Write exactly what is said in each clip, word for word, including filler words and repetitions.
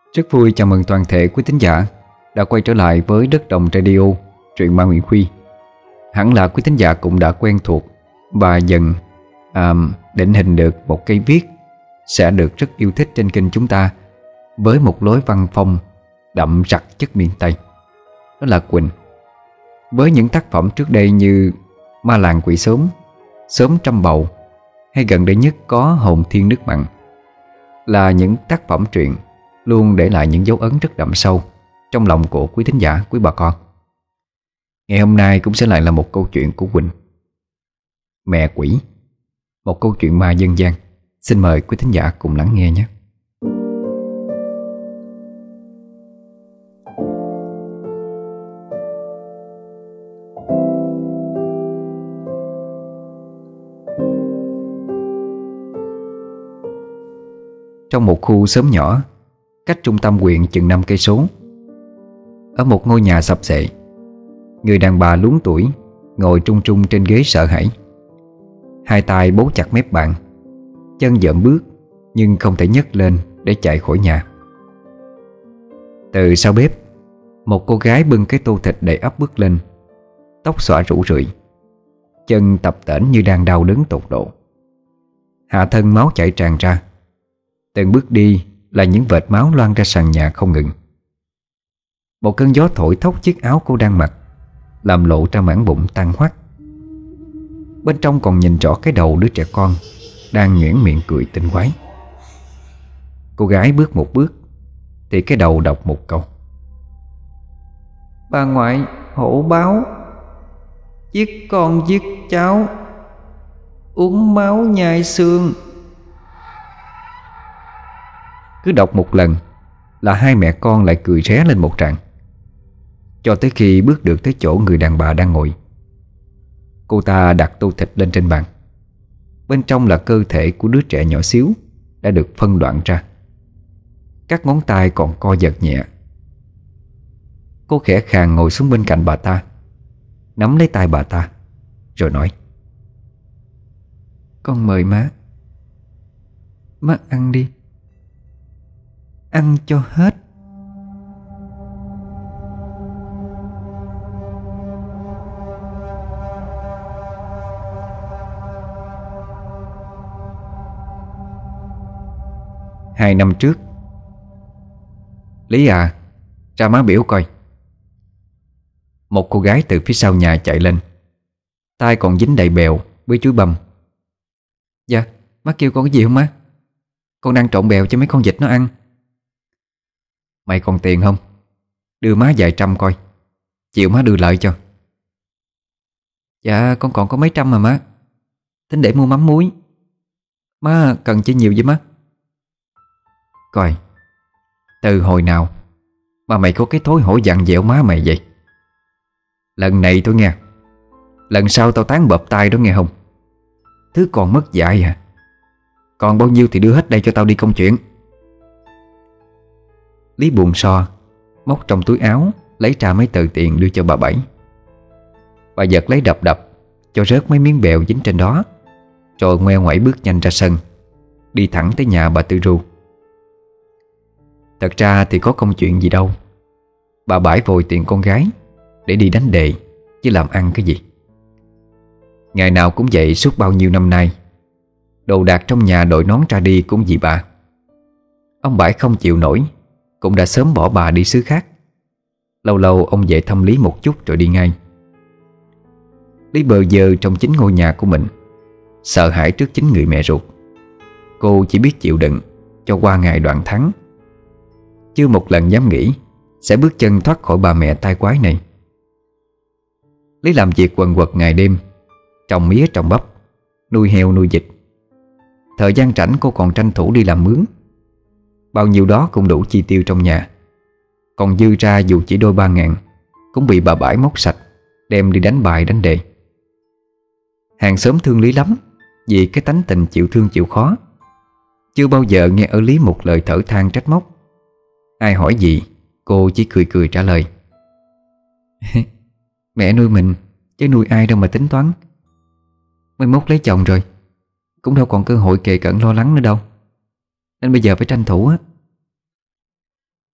Rất vui chào mừng toàn thể quý thính giả đã quay trở lại với Đất Đồng Radio, truyện ma Nguyễn Huy. Hẳn là quý thính giả cũng đã quen thuộc và dần à, định hình được một cây viết sẽ được rất yêu thích trên kênh chúng ta, với một lối văn phong đậm rặc chất miền Tây. Đó là Quỳnh. Với những tác phẩm trước đây như Ma Làng Quỷ Sớm, Sớm Trăm Bầu hay gần đây nhất có Hồn Thiên Nước Mặn, là những tác phẩm truyện luôn để lại những dấu ấn rất đậm sâu trong lòng của quý thính giả, quý bà con. Ngày hôm nay cũng sẽ lại là một câu chuyện của Quỳnh, Mẹ Quỷ, một câu chuyện ma dân gian. Xin mời quý thính giả cùng lắng nghe nhé. Trong một khu xóm nhỏ cách trung tâm huyện chừng năm cây số, ở một ngôi nhà sập xệ, người đàn bà luống tuổi ngồi trung trung trên ghế sợ hãi, hai tay bấu chặt mép bàn, chân dậm bước nhưng không thể nhấc lên để chạy khỏi nhà. Từ sau bếp, một cô gái bưng cái tô thịt đầy ắp bước lên, tóc xõa rủ rượi, chân tập tễnh như đang đau đớn tột độ. Hạ thân máu chảy tràn ra, từng bước đi là những vệt máu loang ra sàn nhà không ngừng. Một cơn gió thổi thốc chiếc áo cô đang mặc, làm lộ ra mảng bụng tan hoắt. Bên trong còn nhìn rõ cái đầu đứa trẻ con đang nhoẻn miệng cười tinh quái. Cô gái bước một bước thì cái đầu đọc một câu: "Bà ngoại hổ báo, giết con giết cháu, uống máu nhai xương." Cứ đọc một lần là hai mẹ con lại cười ré lên một tràng, cho tới khi bước được tới chỗ người đàn bà đang ngồi. Cô ta đặt tô thịt lên trên bàn. Bên trong là cơ thể của đứa trẻ nhỏ xíu đã được phân đoạn ra. Các ngón tay còn co giật nhẹ. Cô khẽ khàng ngồi xuống bên cạnh bà ta, nắm lấy tay bà ta rồi nói: "Con mời má. Má ăn đi, ăn cho hết." Hai năm trước. "Lý à, ra má biểu coi." Một cô gái từ phía sau nhà chạy lên, tay còn dính đầy bèo với chuối băm. "Dạ, má kêu con cái gì không má? Con đang trộn bèo cho mấy con vịt nó ăn." "Mày còn tiền không? Đưa má vài trăm coi, chịu má đưa lại cho." "Dạ con còn có mấy trăm mà má, tính để mua mắm muối. Má cần chi nhiều vậy má?" "Coi, từ hồi nào mà mày có cái thói hổ dặn dẹo má mày vậy? Lần này tôi nghe, lần sau tao tán bợp tay đó nghe không? Thứ còn mất dạy à. Còn bao nhiêu thì đưa hết đây cho tao đi công chuyện." Lý buồn so, móc trong túi áo lấy ra mấy tờ tiền đưa cho bà Bảy. Bà giật lấy đập đập cho rớt mấy miếng bèo dính trên đó, rồi ngoe ngoẩy bước nhanh ra sân, đi thẳng tới nhà bà Tư Ru. Thật ra thì có công chuyện gì đâu. Bà Bảy vội tiền con gái để đi đánh đề, chứ làm ăn cái gì. Ngày nào cũng vậy suốt bao nhiêu năm nay. Đồ đạc trong nhà đội nón ra đi cũng vì bà. Ông Bảy không chịu nổi, cũng đã sớm bỏ bà đi xứ khác. Lâu lâu ông về thăm Lý một chút rồi đi ngay. Lý bờ vơ trong chính ngôi nhà của mình, sợ hãi trước chính người mẹ ruột. Cô chỉ biết chịu đựng cho qua ngày đoạn tháng, chưa một lần dám nghĩ sẽ bước chân thoát khỏi bà mẹ tai quái này. Lý làm việc quần quật ngày đêm, trồng mía trồng bắp, nuôi heo nuôi vịt. Thời gian rảnh cô còn tranh thủ đi làm mướn. Bao nhiêu đó cũng đủ chi tiêu trong nhà. Còn dư ra dù chỉ đôi ba ngàn cũng bị bà Bãi móc sạch, đem đi đánh bài đánh đề. Hàng xóm thương Lý lắm, vì cái tánh tình chịu thương chịu khó. Chưa bao giờ nghe ở Lý một lời thở than trách móc. Ai hỏi gì cô chỉ cười cười trả lời: "Mẹ nuôi mình chứ nuôi ai đâu mà tính toán. Mai mốt lấy chồng rồi cũng đâu còn cơ hội kề cận lo lắng nữa đâu, nên bây giờ phải tranh thủ á."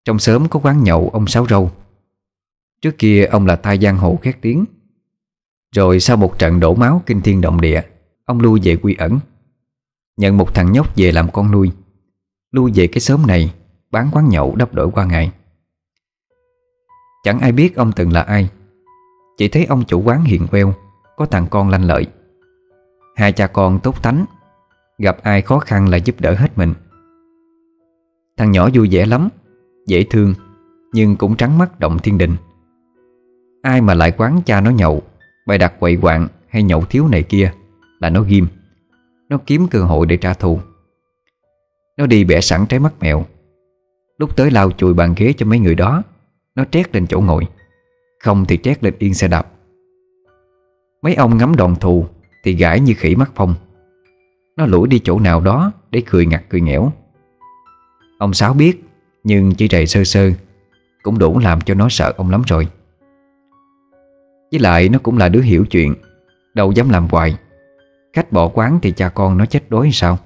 Trong xóm có quán nhậu ông Sáu Râu. Trước kia ông là tai giang hồ khét tiếng. Rồi sau một trận đổ máu kinh thiên động địa, ông lui về quy ẩn, nhận một thằng nhóc về làm con nuôi. Lui về cái xóm này bán quán nhậu đắp đổi qua ngày. Chẳng ai biết ông từng là ai, chỉ thấy ông chủ quán hiền queo, có thằng con lanh lợi. Hai cha con tốt tánh, gặp ai khó khăn là giúp đỡ hết mình. Thằng nhỏ vui vẻ lắm, dễ thương, nhưng cũng trắng mắt động thiên đình. Ai mà lại quán cha nó nhậu, bày đặt quậy quạng hay nhậu thiếu này kia là nó ghim. Nó kiếm cơ hội để trả thù. Nó đi bẻ sẵn trái mắt mèo. Lúc tới lau chùi bàn ghế cho mấy người đó, nó trét lên chỗ ngồi, không thì trét lên yên xe đạp. Mấy ông ngắm đòn thù thì gãi như khỉ mắc phong. Nó lủi đi chỗ nào đó để cười ngặt cười nghẽo. Ông Sáu biết, nhưng chỉ rầy sơ sơ cũng đủ làm cho nó sợ ông lắm rồi. Với lại nó cũng là đứa hiểu chuyện, đâu dám làm hoài. Khách bỏ quán thì cha con nó chết đói sao.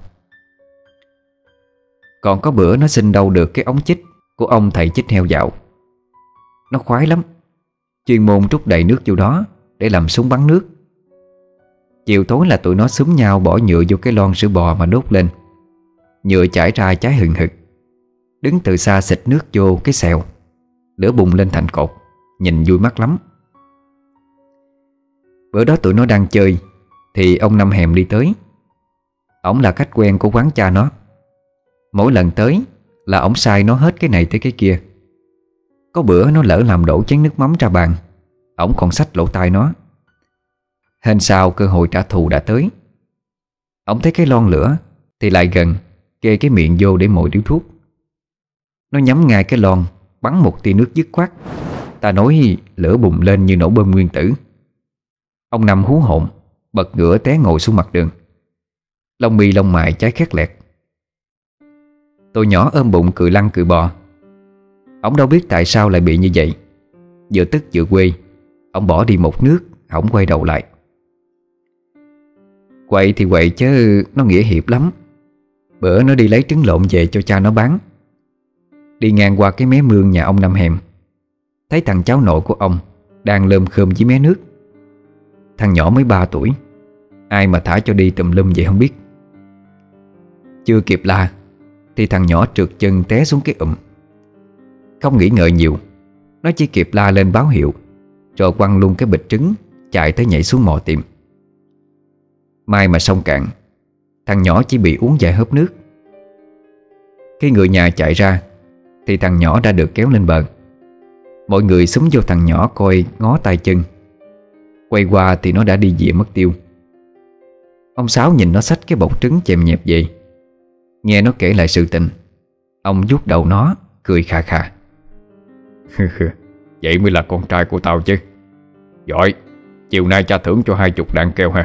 Còn có bữa nó xin đâu được cái ống chích của ông thầy chích heo dạo. Nó khoái lắm, chuyên môn trút đầy nước vô đó để làm súng bắn nước. Chiều tối là tụi nó xúm nhau bỏ nhựa vô cái lon sữa bò mà đốt lên. Nhựa chảy ra cháy hừng hực. Đứng từ xa xịt nước vô cái xèo, lửa bùng lên thành cột, nhìn vui mắt lắm. Bữa đó tụi nó đang chơi thì ông Năm Hèm đi tới. Ổng là khách quen của quán cha nó. Mỗi lần tới là ổng sai nó hết cái này tới cái kia. Có bữa nó lỡ làm đổ chén nước mắm ra bàn, ổng còn xách lỗ tai nó. Hên sao cơ hội trả thù đã tới. Ổng thấy cái lon lửa thì lại gần, kê cái miệng vô để mồi điếu thuốc. Nó nhắm ngay cái lon, bắn một tia nước dứt khoát. Ta nói lửa bùng lên như nổ bom nguyên tử. Ông Năm hú hồn, bật ngửa té ngồi xuống mặt đường. Lông mi lông mày cháy khét lẹt. Tôi nhỏ ôm bụng cười lăn cười bò. Ông đâu biết tại sao lại bị như vậy. Vừa tức vừa quê, ông bỏ đi một nước, không quay đầu lại. Quậy thì quậy chứ nó nghĩa hiệp lắm. Bữa nó đi lấy trứng lộn về cho cha nó bán. Đi ngang qua cái mé mương nhà ông Năm Hèm, thấy thằng cháu nội của ông đang lơm khơm với mé nước. Thằng nhỏ mới ba tuổi, ai mà thả cho đi tùm lum vậy không biết. Chưa kịp la thì thằng nhỏ trượt chân té xuống cái ụm. Không nghĩ ngợi nhiều, nó chỉ kịp la lên báo hiệu, rồi quăng luôn cái bịch trứng, chạy tới nhảy xuống mò tìm. May mà sông cạn, thằng nhỏ chỉ bị uống vài hớp nước. Khi người nhà chạy ra thì thằng nhỏ đã được kéo lên bờ. Mọi người xúm vô thằng nhỏ coi ngó tay chân. Quay qua thì nó đã đi về mất tiêu. Ông Sáu nhìn nó xách cái bọc trứng chèm nhẹp về. Nghe nó kể lại sự tình, ông vuốt đầu nó, cười khà khà. Vậy mới là con trai của tao chứ. Giỏi, chiều nay cha thưởng cho hai chục đạn keo ha.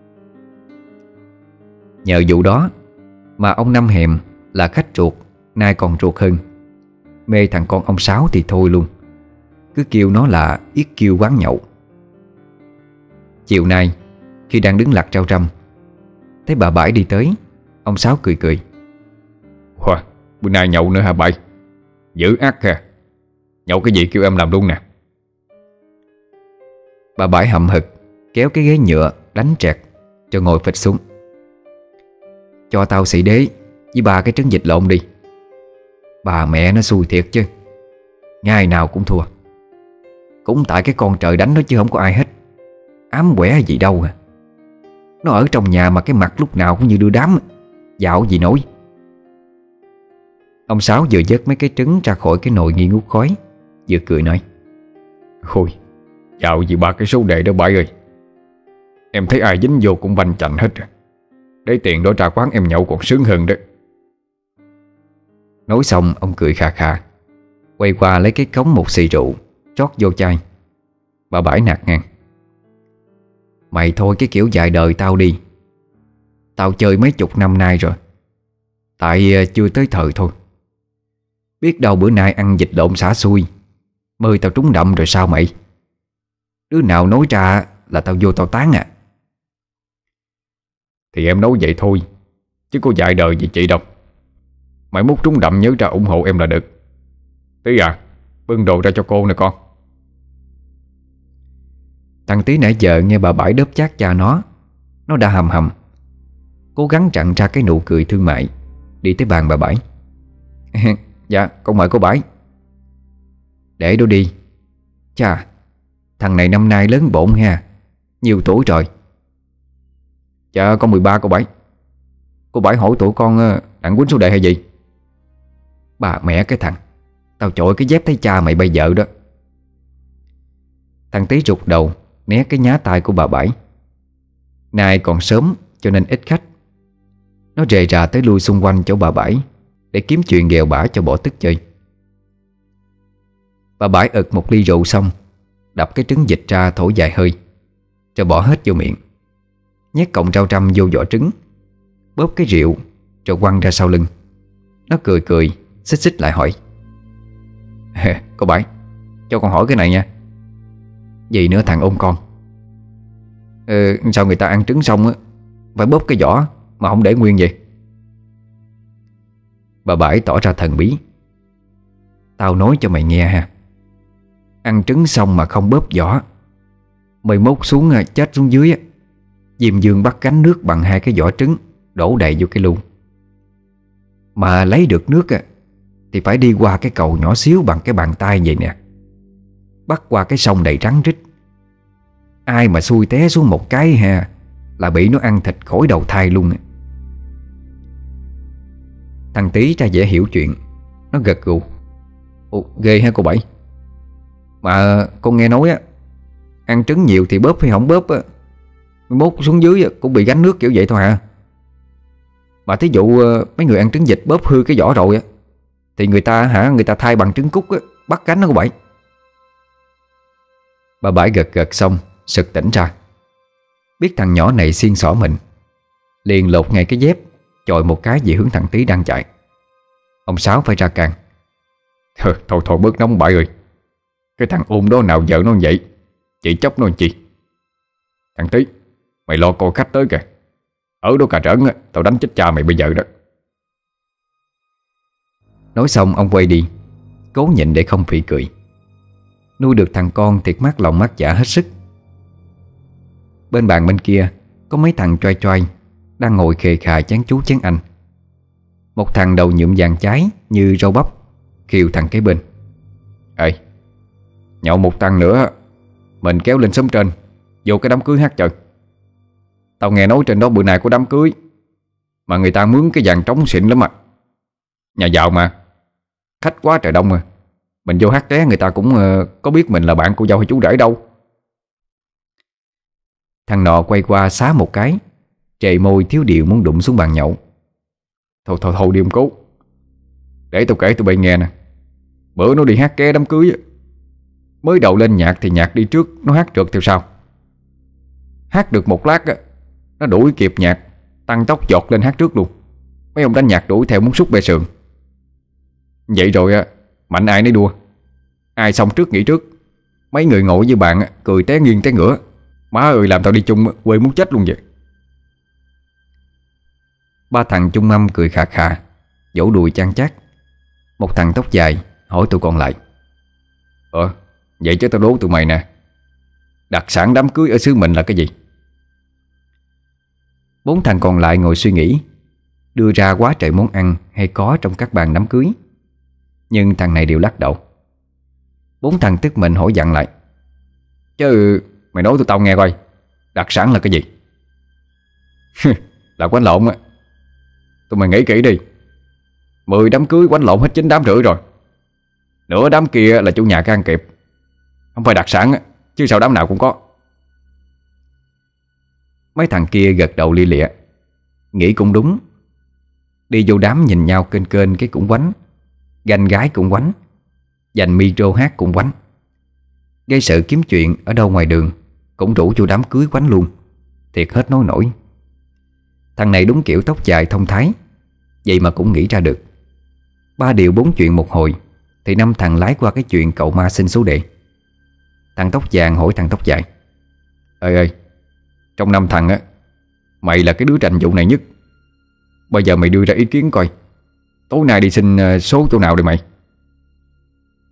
Nhờ vụ đó mà ông Năm Hèm là khách ruột, nay còn ruột hơn. Mê thằng con ông Sáu thì thôi luôn, cứ kêu nó là yết kiêu quán nhậu. Chiều nay khi đang đứng lặt rau răm, thấy bà Bãi đi tới, ông Sáu cười cười. Wow, bữa nay nhậu nữa hả Bãi? Dữ ác ha. Nhậu cái gì kêu em làm luôn nè. Bà Bãi hậm hực kéo cái ghế nhựa đánh trẹt cho ngồi phịch xuống. Cho tao xị đế với ba cái trứng vịt lộn đi. Bà mẹ nó xui thiệt chứ, ngày nào cũng thua. Cũng tại cái con trời đánh nó chứ không có ai hết. Ám quẻ gì đâu à. Nó ở trong nhà mà cái mặt lúc nào cũng như đưa đám. Dạo gì nổi. Ông Sáu vừa vớt mấy cái trứng ra khỏi cái nồi nghi ngút khói, vừa cười nói. Ôi, dạo gì ba cái số đề đó Bãi ơi. Em thấy ai dính vô cũng vanh chành hết. Để tiền đó ra quán em nhậu còn sướng hơn đó. Nói xong ông cười khà khà, quay qua lấy cái cống một xì rượu rót vô chai. Bà Bãi nạt ngang. Mày thôi cái kiểu dài đời tao đi. Tao chơi mấy chục năm nay rồi, tại chưa tới thời thôi. Biết đâu bữa nay ăn vịt lộn xả xui, mời tao trúng đậm rồi sao mày? Đứa nào nói ra là tao vô tao tán à. Thì em nói vậy thôi, chứ có dài đời gì chị đâu. Mày múc trúng đậm nhớ ra ủng hộ em là được. Tí à, bưng đồ ra cho cô nè con. Thằng Tí nãy giờ nghe bà Bảy đớp chát cha nó, nó đã hầm hầm, cố gắng chặn ra cái nụ cười thương mại, đi tới bàn bà Bảy. Dạ con mời cô Bảy. Để đó đi. Chà, thằng này năm nay lớn bộn ha, nhiều tuổi rồi. Dạ con mười ba cô Bảy. Cô Bảy hỏi tuổi con đặng quýnh số đề hay gì? Bà mẹ cái thằng, tao chội cái dép thấy cha mày bây giờ đó. Thằng Tí rụt đầu né cái nhá tay của bà Bảy. Nay còn sớm cho nên ít khách. Nó rề rà tới lui xung quanh chỗ bà Bảy để kiếm chuyện ghẹo bả cho bỏ tức chơi. Bà Bảy ực một ly rượu xong, đập cái trứng vịt ra thổi vài hơi, rồi bỏ hết vô miệng, nhét cọng rau trăm vô vỏ trứng, bóp cái rượu rồi quăng ra sau lưng. Nó cười cười, xích xích lại hỏi. Cô Bảy, cho con hỏi cái này nha. Gì nữa thằng ôm con? ờ, Sao người ta ăn trứng xong á phải bóp cái vỏ mà không để nguyên vậy? Bà Bảy tỏ ra thần bí. Tao nói cho mày nghe ha, ăn trứng xong mà không bóp vỏ, mày mốt xuống chết xuống dưới á, Diêm Dương bắt gánh nước bằng hai cái vỏ trứng đổ đầy vô cái lu. Mà lấy được nước á thì phải đi qua cái cầu nhỏ xíu bằng cái bàn tay vậy nè, bắt qua cái sông đầy rắn rít. Ai mà xui té xuống một cái ha là bị nó ăn thịt khỏi đầu thai luôn. Thằng Tí ra dễ hiểu chuyện, nó gật gù. Ồ, ghê ha cô Bảy. Mà con nghe nói á, ăn trứng nhiều thì bóp hay không bóp á, mốt xuống dưới cũng bị gánh nước kiểu vậy thôi hả? Mà thí dụ mấy người ăn trứng vịt bóp hư cái vỏ rồi á, thì người ta hả người ta thay bằng trứng cút á, bắt gánh đó cô Bảy. Bà Bảy gật gật xong sực tỉnh ra, biết thằng nhỏ này xiên xỏ mình, liền lột ngay cái dép, chọi một cái về hướng thằng Tí đang chạy. Ông Sáu phải ra can. Thôi thôi, thôi bớt nóng bại ơi. Cái thằng ôm đó nào vợ nó vậy, chị chóc nó làm chi? Thằng Tí, mày lo coi khách tới kìa. Ở đó cà trỡn tao đánh chết cha mày bây giờ đó. Nói xong ông quay đi, cố nhịn để không phì cười. Nuôi được thằng con thiệt mát lòng mát dạ hết sức. Bên bàn bên kia có mấy thằng choai choai đang ngồi khề khà chán chú chán anh. Một thằng đầu nhuộm vàng chái như rau bắp khiêu thằng kế bên. Ê, nhậu một thằng nữa mình kéo lên xóm trên, vô cái đám cưới hát trời. Tao nghe nói trên đó bữa nay có đám cưới, mà người ta mướn cái dàn trống xịn lắm à. Nhà giàu mà, khách quá trời đông mà. Mình vô hát té người ta cũng uh, có biết mình là bạn cô dâu hay chú rể đâu. Thằng nọ quay qua xá một cái, trề môi thiếu điệu muốn đụng xuống bàn nhậu. Thôi thôi thôi đi ông Cố, để tao kể tụi bay nghe nè. Bữa nó đi hát ké đám cưới, mới đầu lên nhạc thì nhạc đi trước, nó hát trượt theo sau. Hát được một lát á, nó đuổi kịp nhạc, tăng tốc giọt lên hát trước luôn. Mấy ông đánh nhạc đuổi theo muốn sút bê sườn. Vậy rồi á, mạnh ai nấy đua. Ai xong trước nghỉ trước. Mấy người ngồi với bạn á, cười té nghiêng té ngửa. Má ơi làm tao đi chung quê muốn chết luôn vậy. Ba thằng chung mâm cười khà khà, vỗ đùi chan chát. Một thằng tóc dài hỏi tụi còn lại. Ờ, vậy chứ tao đố tụi mày nè, đặc sản đám cưới ở xứ mình là cái gì? Bốn thằng còn lại ngồi suy nghĩ, đưa ra quá trời món ăn hay có trong các bàn đám cưới, nhưng thằng này đều lắc đầu. Bốn thằng tức mình hỏi dặn lại. Chứ mày nói tụi tao nghe coi, đặc sản là cái gì? Là quánh lộn á. Tụi mày nghĩ kỹ đi, mười đám cưới quánh lộn hết chín đám rưỡi rồi. Nửa đám kia là chủ nhà can kịp. Không phải đặc sản á, chứ sao đám nào cũng có. Mấy thằng kia gật đầu lia lịa, nghĩ cũng đúng. Đi vô đám nhìn nhau kênh kênh cái cũng quánh, ganh gái cũng quánh, dành micro hát cũng quánh. Gây sự kiếm chuyện ở đâu ngoài đường cũng rủ vô đám cưới quánh luôn. Thiệt hết nói nổi. Thằng này đúng kiểu tóc dài thông thái, vậy mà cũng nghĩ ra được. Ba điều bốn chuyện một hồi thì năm thằng lái qua cái chuyện cậu ma xin số đề. Thằng tóc vàng hỏi thằng tóc dài. Ê ơi, trong năm thằng á, mày là cái đứa rành vụ này nhất. Bây giờ mày đưa ra ý kiến coi, tối nay đi xin số chỗ nào đi mày?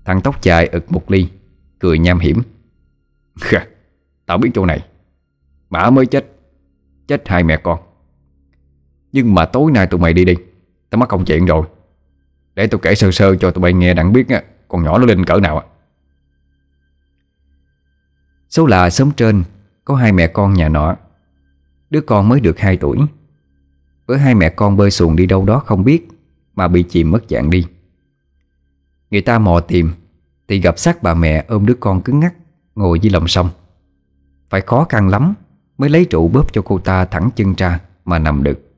Thằng tóc dài ực một ly, cười nham hiểm. Tao biết chỗ này. Mã mới chết, chết hai mẹ con. Nhưng mà tối nay tụi mày đi đi, tao mắc công chuyện rồi. Để tôi kể sơ sơ cho tụi bay nghe đặng biết á, con nhỏ nó linh cỡ nào. Số là xóm trên có hai mẹ con nhà nọ. Đứa con mới được hai tuổi. Với hai mẹ con bơi xuồng đi đâu đó không biết mà bị chìm mất dạng đi. Người ta mò tìm thì gặp xác bà mẹ ôm đứa con cứng ngắc ngồi dưới lòng sông. Phải khó khăn lắm mới lấy trụ bóp cho cô ta thẳng chân ra mà nằm được.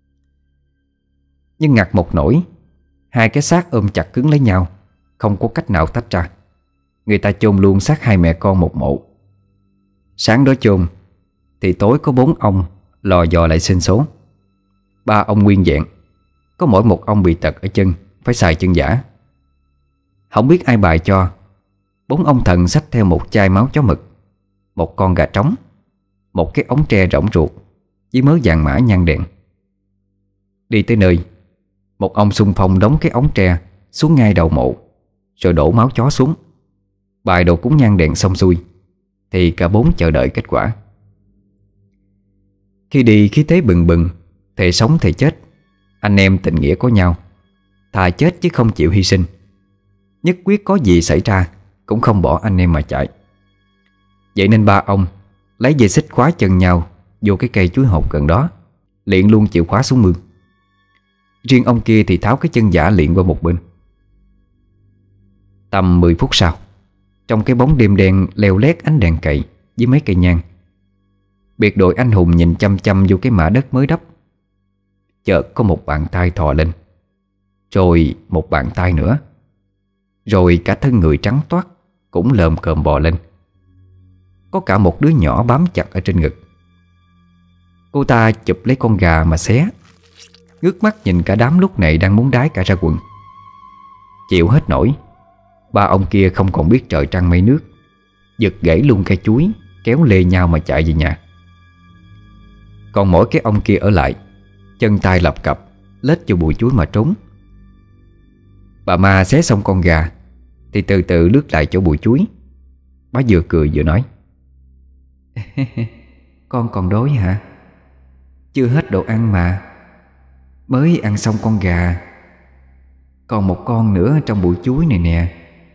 Nhưng ngặt một nỗi, hai cái xác ôm chặt cứng lấy nhau, không có cách nào tách ra. Người ta chôn luôn xác hai mẹ con một mộ. Sáng đó chôn thì tối có bốn ông lò dò lại xin số. Ba ông nguyên vẹn, có mỗi một ông bị tật ở chân, phải xài chân giả. Không biết ai bài cho, bốn ông thần xách theo một chai máu chó mực, một con gà trống, một cái ống tre rỗng ruột với mớ vàng mã nhang đèn. Đi tới nơi, một ông xung phong đóng cái ống tre xuống ngay đầu mộ, rồi đổ máu chó xuống. Bài đồ cúng nhang đèn xong xuôi thì cả bốn chờ đợi kết quả. Khi đi khí thế bừng bừng, thề sống thề chết. Anh em tình nghĩa có nhau, thà chết chứ không chịu hy sinh. Nhất quyết có gì xảy ra cũng không bỏ anh em mà chạy. Vậy nên ba ông lấy dây xích khóa chân nhau vô cái cây chuối hột gần đó, liền luôn chịu khóa xuống mương. Riêng ông kia thì tháo cái chân giả liền qua một bên. Tầm mười phút sau, trong cái bóng đêm đen leo lét ánh đèn cậy với mấy cây nhang, biệt đội anh hùng nhìn chăm chăm vô cái mả đất mới đắp. Chợt có một bàn tay thò lên, rồi một bàn tay nữa, rồi cả thân người trắng toát cũng lờm cờm bò lên. Có cả một đứa nhỏ bám chặt ở trên ngực. Cô ta chụp lấy con gà mà xé, ngước mắt nhìn cả đám lúc này đang muốn đái cả ra quần. Chịu hết nổi, ba ông kia không còn biết trời trăng mây nước, giật gãy luôn cây chuối, kéo lê nhau mà chạy về nhà. Còn mỗi cái ông kia ở lại, chân tay lập cập lết vô bụi chuối mà trốn. Bà ma xé xong con gà thì từ từ lướt lại chỗ bụi chuối. Bà vừa cười vừa nói: Con còn đói hả? Chưa hết đồ ăn mà. Mới ăn xong con gà, còn một con nữa trong bụi chuối này nè.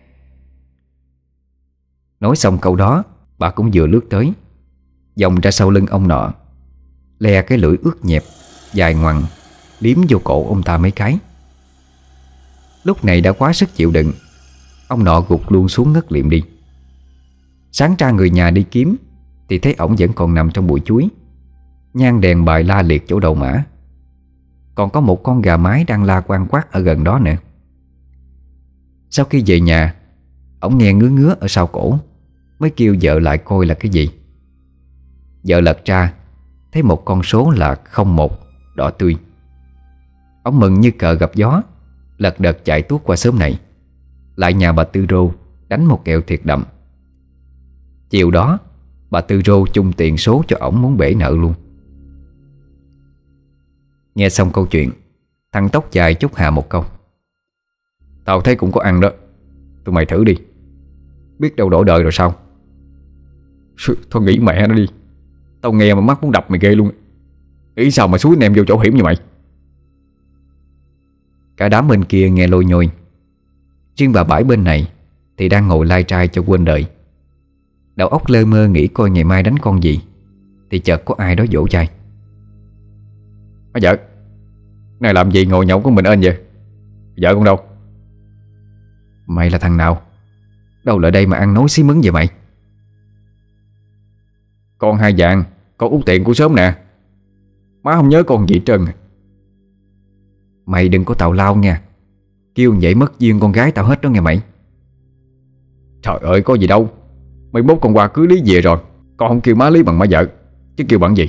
Nói xong câu đó, bà cũng vừa lướt tới, vòng ra sau lưng ông nọ, le cái lưỡi ướt nhẹp dài ngoằng liếm vô cổ ông ta mấy cái. Lúc này đã quá sức chịu đựng, ông nọ gục luôn xuống ngất liệm đi. Sáng ra người nhà đi kiếm thì thấy ổng vẫn còn nằm trong bụi chuối, nhang đèn bài la liệt chỗ đầu mã. Còn có một con gà mái đang la quang quát ở gần đó nữa. Sau khi về nhà, ổng nghe ngứa ngứa ở sau cổ, mới kêu vợ lại coi là cái gì. Vợ lật ra thấy một con số là không một đỏ tươi. Ổng mừng như cờ gặp gió, lật đật chạy tuốt qua xóm này, lại nhà bà Tư Rô đánh một kẹo thiệt đậm. Chiều đó bà Tư Rô chung tiền số cho ổng muốn bể nợ luôn. Nghe xong câu chuyện, thằng tóc dài chúc Hà một câu: Tao thấy cũng có ăn đó, tụi mày thử đi, biết đâu đổi đời rồi sao. Thôi nghĩ mẹ nó đi, tao nghe mà mắt muốn đập mày ghê luôn. Nghĩ sao mà xúi anh em vô chỗ hiểm như mày. Cả đám bên kia nghe lôi nhôi. Riêng bà Bãi bên này thì đang ngồi lai trai cho quên đời. Đầu óc lơ mơ nghĩ coi ngày mai đánh con gì, thì chợt có ai đó dỗ chai: Má vợ, này làm gì ngồi nhậu của mình ên vậy? Vợ con đâu? Mày là thằng nào? Đâu lại đây mà ăn nói xí mứng vậy mày? Con hai vàng, con út tiện của sớm nè. Má không nhớ con gì hết trơn. Mày đừng có tào lao nha, kêu vậy mất duyên con gái tao hết đó nghe mày. Trời ơi có gì đâu, mày bốt con qua cưới Lý về rồi, con không kêu má Lý bằng má vợ, chứ kêu bằng gì.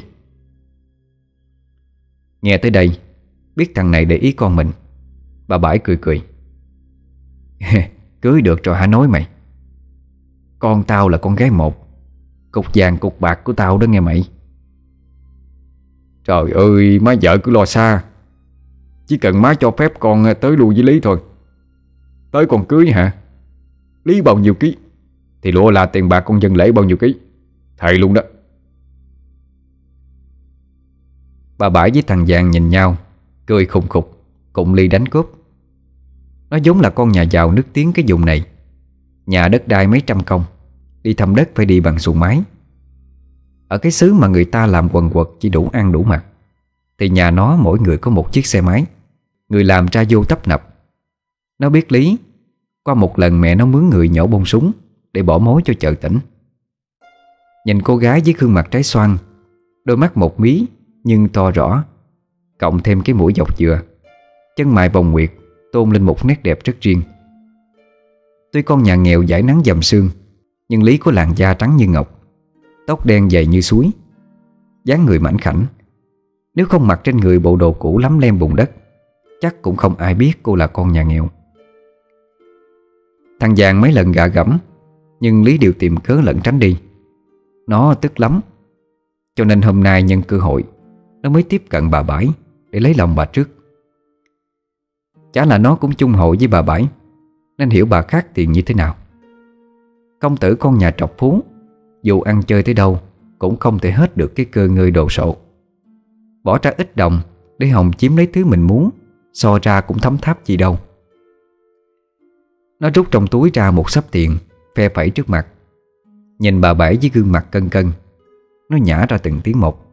Nghe tới đây, biết thằng này để ý con mình, bà Bãi cười cười: Cưới được rồi hả nói mày? Con tao là con gái một, cục vàng cục bạc của tao đó nghe mày. Trời ơi má vợ cứ lo xa, chỉ cần má cho phép con tới lui với Lý thôi. Tới còn cưới hả? Lý bao nhiêu ký thì lụa là tiền bạc con dân lễ bao nhiêu ký. Thầy luôn đó. Bà Bãi với thằng Vàng nhìn nhau, cười khùng khục, cùng Ly đánh cướp. Nó vốn là con nhà giàu nức tiếng cái vùng này. Nhà đất đai mấy trăm công, đi thăm đất phải đi bằng xuồng máy. Ở cái xứ mà người ta làm quần quật chỉ đủ ăn đủ mặc, thì nhà nó mỗi người có một chiếc xe máy, người làm ra vô tấp nập. Nó biết lý. Qua một lần mẹ nó mướn người nhổ bông súng để bỏ mối cho chợ tỉnh. Nhìn cô gái với gương mặt trái xoan, đôi mắt một mí nhưng to rõ, cộng thêm cái mũi dọc dừa, chân mày vòng nguyệt tôn lên một nét đẹp rất riêng. Tuy con nhà nghèo dải nắng dầm sương, nhưng Lý có làn da trắng như ngọc, tóc đen dày như suối, dáng người mảnh khảnh. Nếu không mặc trên người bộ đồ cũ lấm lem bùn đất, chắc cũng không ai biết cô là con nhà nghèo. Thằng Vàng mấy lần gạ gẫm, nhưng Lý đều tìm cớ lẩn tránh đi. Nó tức lắm, cho nên hôm nay nhân cơ hội nó mới tiếp cận bà Bãi để lấy lòng bà trước. Chả là nó cũng chung hội với bà Bãi, nên hiểu bà khác tiền như thế nào. Công tử con nhà trọc phú, dù ăn chơi tới đâu cũng không thể hết được cái cơ ngơi đồ sộ. Bỏ ra ít đồng để hòng chiếm lấy thứ mình muốn, so ra cũng thấm tháp gì đâu. Nó rút trong túi ra một xấp tiền, phe phẩy trước mặt. Nhìn bà Bảy với gương mặt cân cân, nó nhả ra từng tiếng một.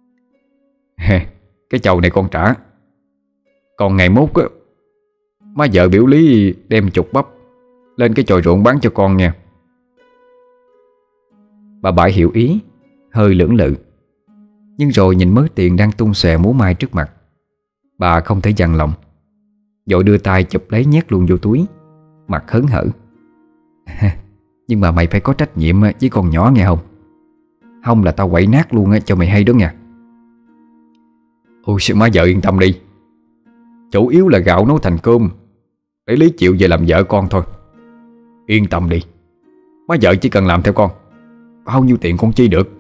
Cái chầu này con trả. Còn ngày mốt á, má vợ biểu Lý đem chục bắp lên cái chòi ruộng bán cho con nha. Bà Bảy hiểu ý, hơi lưỡng lự. Nhưng rồi nhìn mớ tiền đang tung xòe múa mai trước mặt, bà không thể dằn lòng, vội đưa tay chụp lấy nhét luôn vô túi, mặt hớn hở. Nhưng mà mày phải có trách nhiệm với con nhỏ nghe không? Không là tao quậy nát luôn cho mày hay đó nha. Ôi má vợ yên tâm đi, chủ yếu là gạo nấu thành cơm để Lý chịu về làm vợ con thôi. Yên tâm đi, má vợ chỉ cần làm theo con, bao nhiêu tiền con chi được.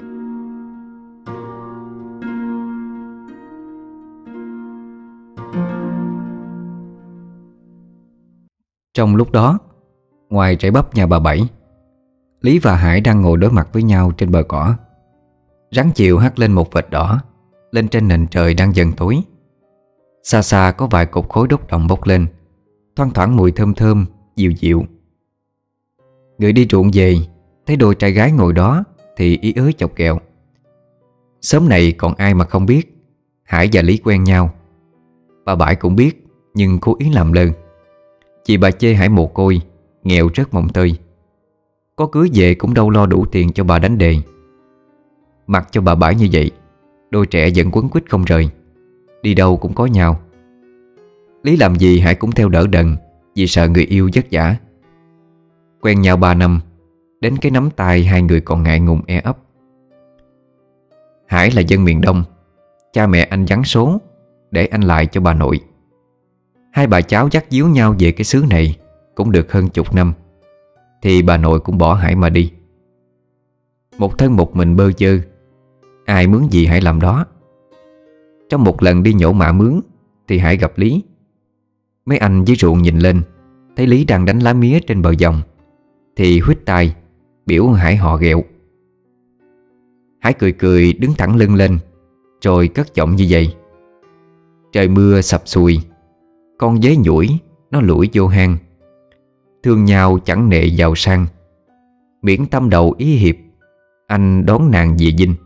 Trong lúc đó, ngoài rễ bắp nhà bà Bảy, Lý và Hải đang ngồi đối mặt với nhau trên bờ cỏ. Rắn chiều hắt lên một vệt đỏ lên trên nền trời đang dần tối. Xa xa có vài cột khối đốt đồng bốc lên, thoang thoảng mùi thơm thơm, dịu dịu. Người đi ruộng về thấy đôi trai gái ngồi đó thì ý ới chọc ghẹo. Sớm này còn ai mà không biết Hải và Lý quen nhau. Bà Bảy cũng biết, nhưng cố ý làm lơ. Chị bà chê Hải mồ côi, nghèo rất mồng tơi. Có cưới về cũng đâu lo đủ tiền cho bà đánh đề. Mặc cho bà Bảy như vậy, đôi trẻ vẫn quấn quýt không rời, đi đâu cũng có nhau. Lý làm gì Hải cũng theo đỡ đần, vì sợ người yêu vất vả. Quen nhau ba năm, đến cái nắm tay hai người còn ngại ngùng e ấp. Hải là dân miền Đông, cha mẹ anh vắng số, để anh lại cho bà nội. Hai bà cháu dắt díu nhau về cái xứ này cũng được hơn chục năm, thì bà nội cũng bỏ Hải mà đi. Một thân một mình bơ vơ, ai mướn gì Hải làm đó. Trong một lần đi nhổ mạ mướn thì Hải gặp Lý. Mấy anh dưới ruộng nhìn lên, thấy Lý đang đánh lá mía trên bờ dòng, thì huýt tai biểu Hải họ ghẹo. Hải cười cười đứng thẳng lưng lên, rồi cất giọng như vậy: trời mưa sập sùi, con dế nhủi nó lủi vô hang. Thương nhau chẳng nệ giàu sang, miễn tâm đầu ý hiệp, anh đón nàng về dinh.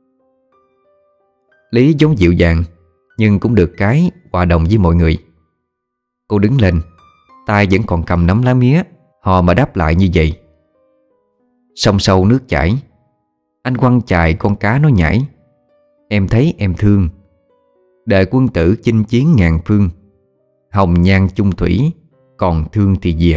Lý giống dịu dàng, nhưng cũng được cái hòa đồng với mọi người. Cô đứng lên, tay vẫn còn cầm nắm lá mía, hò mà đáp lại như vậy. Sông sâu nước chảy, anh quăng chài con cá nó nhảy. Em thấy em thương, đời quân tử chinh chiến ngàn phương. Hồng nhan chung thủy, còn thương thì dìa.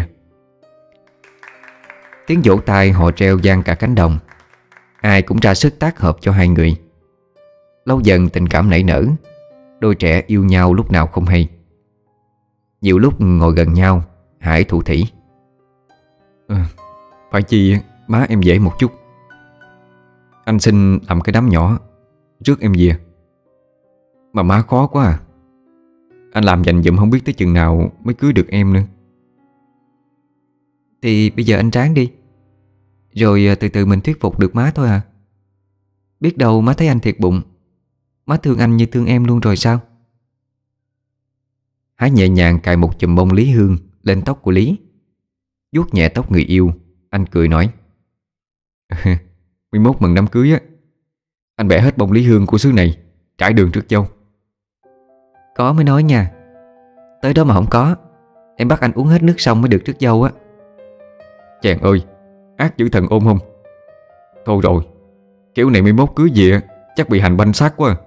Tiếng vỗ tay họ treo vang cả cánh đồng. Ai cũng ra sức tác hợp cho hai người. Lâu dần tình cảm nảy nở, đôi trẻ yêu nhau lúc nào không hay. Nhiều lúc ngồi gần nhau, Hải thủ thỉ: à, phải chi má em dễ một chút. Anh xin làm cái đám nhỏ trước em về. Mà má khó quá à. Anh làm dành dụm không biết tới chừng nào mới cưới được em nữa. Thì bây giờ anh ráng đi, rồi từ từ mình thuyết phục được má thôi à. Biết đâu má thấy anh thiệt bụng, má thương anh như thương em luôn rồi sao? Hải nhẹ nhàng cài một chùm bông lý hương lên tóc của Lý, vuốt nhẹ tóc người yêu. Anh cười nói: mười mốt mừng đám cưới á, anh bẻ hết bông lý hương của xứ này trải đường trước dâu. Có mới nói nha. Tới đó mà không có, em bắt anh uống hết nước xong mới được trước dâu á. Chàng ơi, ác dữ thần ôn không. Thôi rồi, kiểu này mười mốt cưới về chắc bị hành banh xác quá.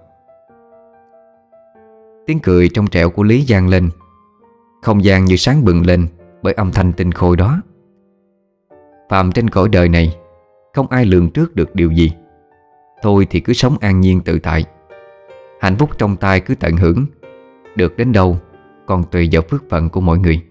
Tiếng cười trong trẻo của Lý vang lên, không gian như sáng bừng lên bởi âm thanh tinh khôi đó. Phàm trên cõi đời này, không ai lường trước được điều gì. Thôi thì cứ sống an nhiên tự tại, hạnh phúc trong tay cứ tận hưởng. Được đến đâu còn tùy vào phước phận của mỗi người.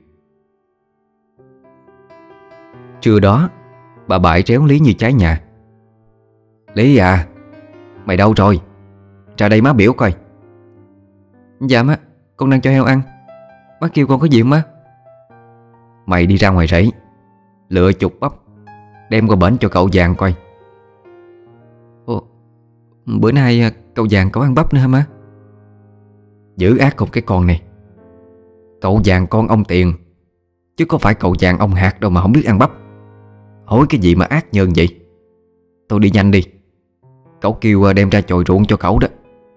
Trưa đó, bà Bại réo Lý như trái nhà: Lý à, mày đâu rồi? Ra đây má biểu coi. Dạ má, con đang cho heo ăn. Má kêu con có gì không má? Mày đi ra ngoài rẫy lựa chục bắp đem qua bển cho cậu vàng coi. Ồ, bữa nay cậu vàng cậu ăn bắp nữa hả má? Dữ ác không cái con này. Cậu vàng con ông Tiền, chứ có phải cậu vàng ông Hạt đâu mà không biết ăn bắp. Hỏi cái gì mà ác nhân vậy? Tôi đi nhanh đi, cậu kêu đem ra chòi ruộng cho cậu đó.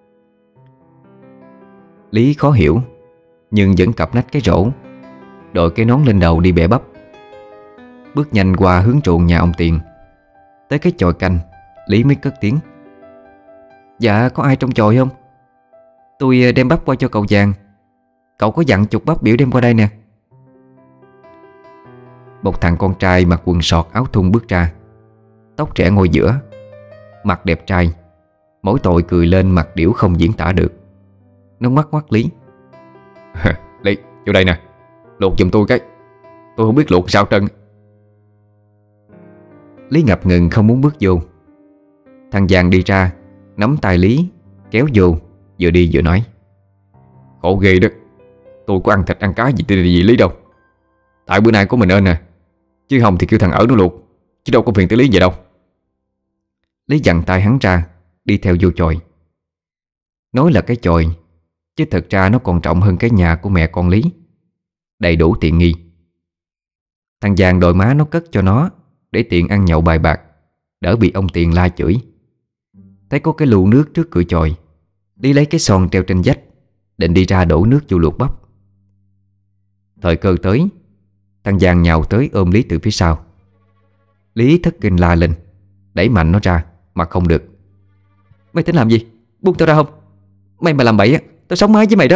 Lý khó hiểu, nhưng vẫn cặp nách cái rổ, đội cái nón lên đầu đi bẻ bắp. Bước nhanh qua hướng ruộng nhà ông Tiền. Tới cái chòi canh, Lý mới cất tiếng: Dạ có ai trong chòi không? Tôi đem bắp qua cho cậu vàng. Cậu có dặn chục bắp biểu đem qua đây nè. Một thằng con trai mặc quần sọt áo thun bước ra. Tóc trẻ ngồi giữa, mặt đẹp trai, mỗi tội cười lên mặt điểu không diễn tả được. Nó ngoắc ngoắc Lý: Lý, vô đây nè, luộc giùm tôi cái. Tôi không biết luộc sao trơn. Lý ngập ngừng không muốn bước vô. Thằng vàng đi ra, nắm tay Lý kéo vô, vừa đi vừa nói: Khổ ghê đó, tôi có ăn thịt ăn cá gì thì gì Lý đâu. Tại bữa nay có mình ơn nè, chứ không thì kêu thằng ở nó luộc, chứ đâu có phiền tới Lý vậy đâu. Lý giằng tay hắn ra, đi theo vô chòi. Nói là cái chòi, chứ thật ra nó còn trọng hơn cái nhà của mẹ con Lý, đầy đủ tiện nghi. Thằng vàng đòi má nó cất cho nó để tiện ăn nhậu bài bạc, đỡ bị ông Tiền la chửi. Thấy có cái lu nước trước cửa chòi, Lý lấy cái son treo trên vách, định đi ra đổ nước vô luộc bắp. Thời cơ tới, thằng vàng nhào tới ôm Lý từ phía sau. Lý thất kinh la lên, đẩy mạnh nó ra mà không được. Mày tính làm gì? Buông tao ra không? Mày mà làm bậy á, tao sống mái với mày đó.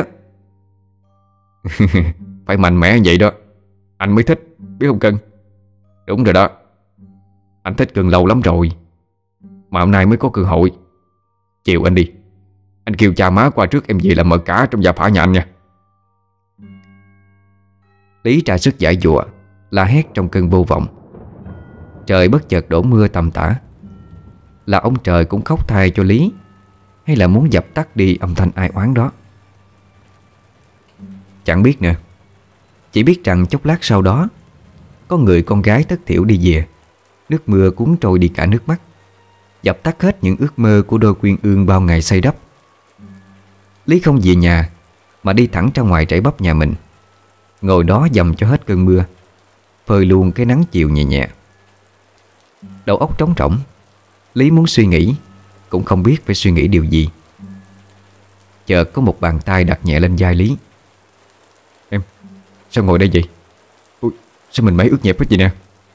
Phải mạnh mẽ vậy đó, anh mới thích, biết không Cưng? Đúng rồi đó, anh thích Cưng lâu lắm rồi, mà hôm nay mới có cơ hội. Chiều anh đi, anh kêu cha má qua trước em về làm mợ cả trong gia phả nhà anh nha. Lý tra sức giải dụa, la hét trong cơn vô vọng. Trời bất chợt đổ mưa tầm tã. Là ông trời cũng khóc thay cho Lý, hay là muốn dập tắt đi âm thanh ai oán đó? Chẳng biết nữa. Chỉ biết rằng chốc lát sau đó, có người con gái thất thiểu đi về. Nước mưa cuốn trôi đi cả nước mắt, dập tắt hết những ước mơ của đôi quyên ương bao ngày xây đắp. Lý không về nhà, mà đi thẳng ra ngoài rẫy bắp nhà mình, ngồi đó dầm cho hết cơn mưa, phơi luôn cái nắng chiều nhẹ nhẹ. Đầu óc trống rỗng, Lý muốn suy nghĩ, cũng không biết phải suy nghĩ điều gì. Chợt có một bàn tay đặt nhẹ lên vai Lý. Em, sao ngồi đây vậy? Ui, sao mình mấy ướt nhẹp hết vậy nè?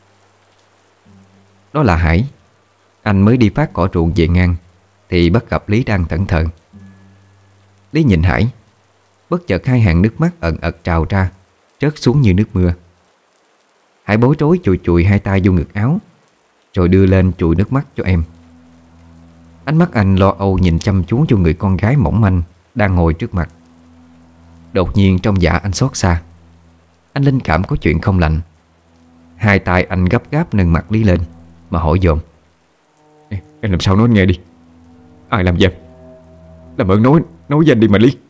Đó là Hải. Anh mới đi phát cỏ ruộng về ngang thì bắt gặp Lý đang thẫn thờ. Lý nhìn Hải, bất chợt hai hàng nước mắt ẩn ật trào ra, rớt xuống như nước mưa. Hải bối rối chùi chùi hai tay vô ngực áo, rồi đưa lên chùi nước mắt cho em. Ánh mắt anh lo âu nhìn chăm chú vô người con gái mỏng manh đang ngồi trước mặt. Đột nhiên trong dạ anh xót xa. Anh linh cảm có chuyện không lành. Hai tay anh gấp gáp nâng mặt Lý lên mà hỏi dồn: Em, em làm sao nói nghe đi. Ai làm gì em? Làm ơn nói, nói với anh đi mà Lý.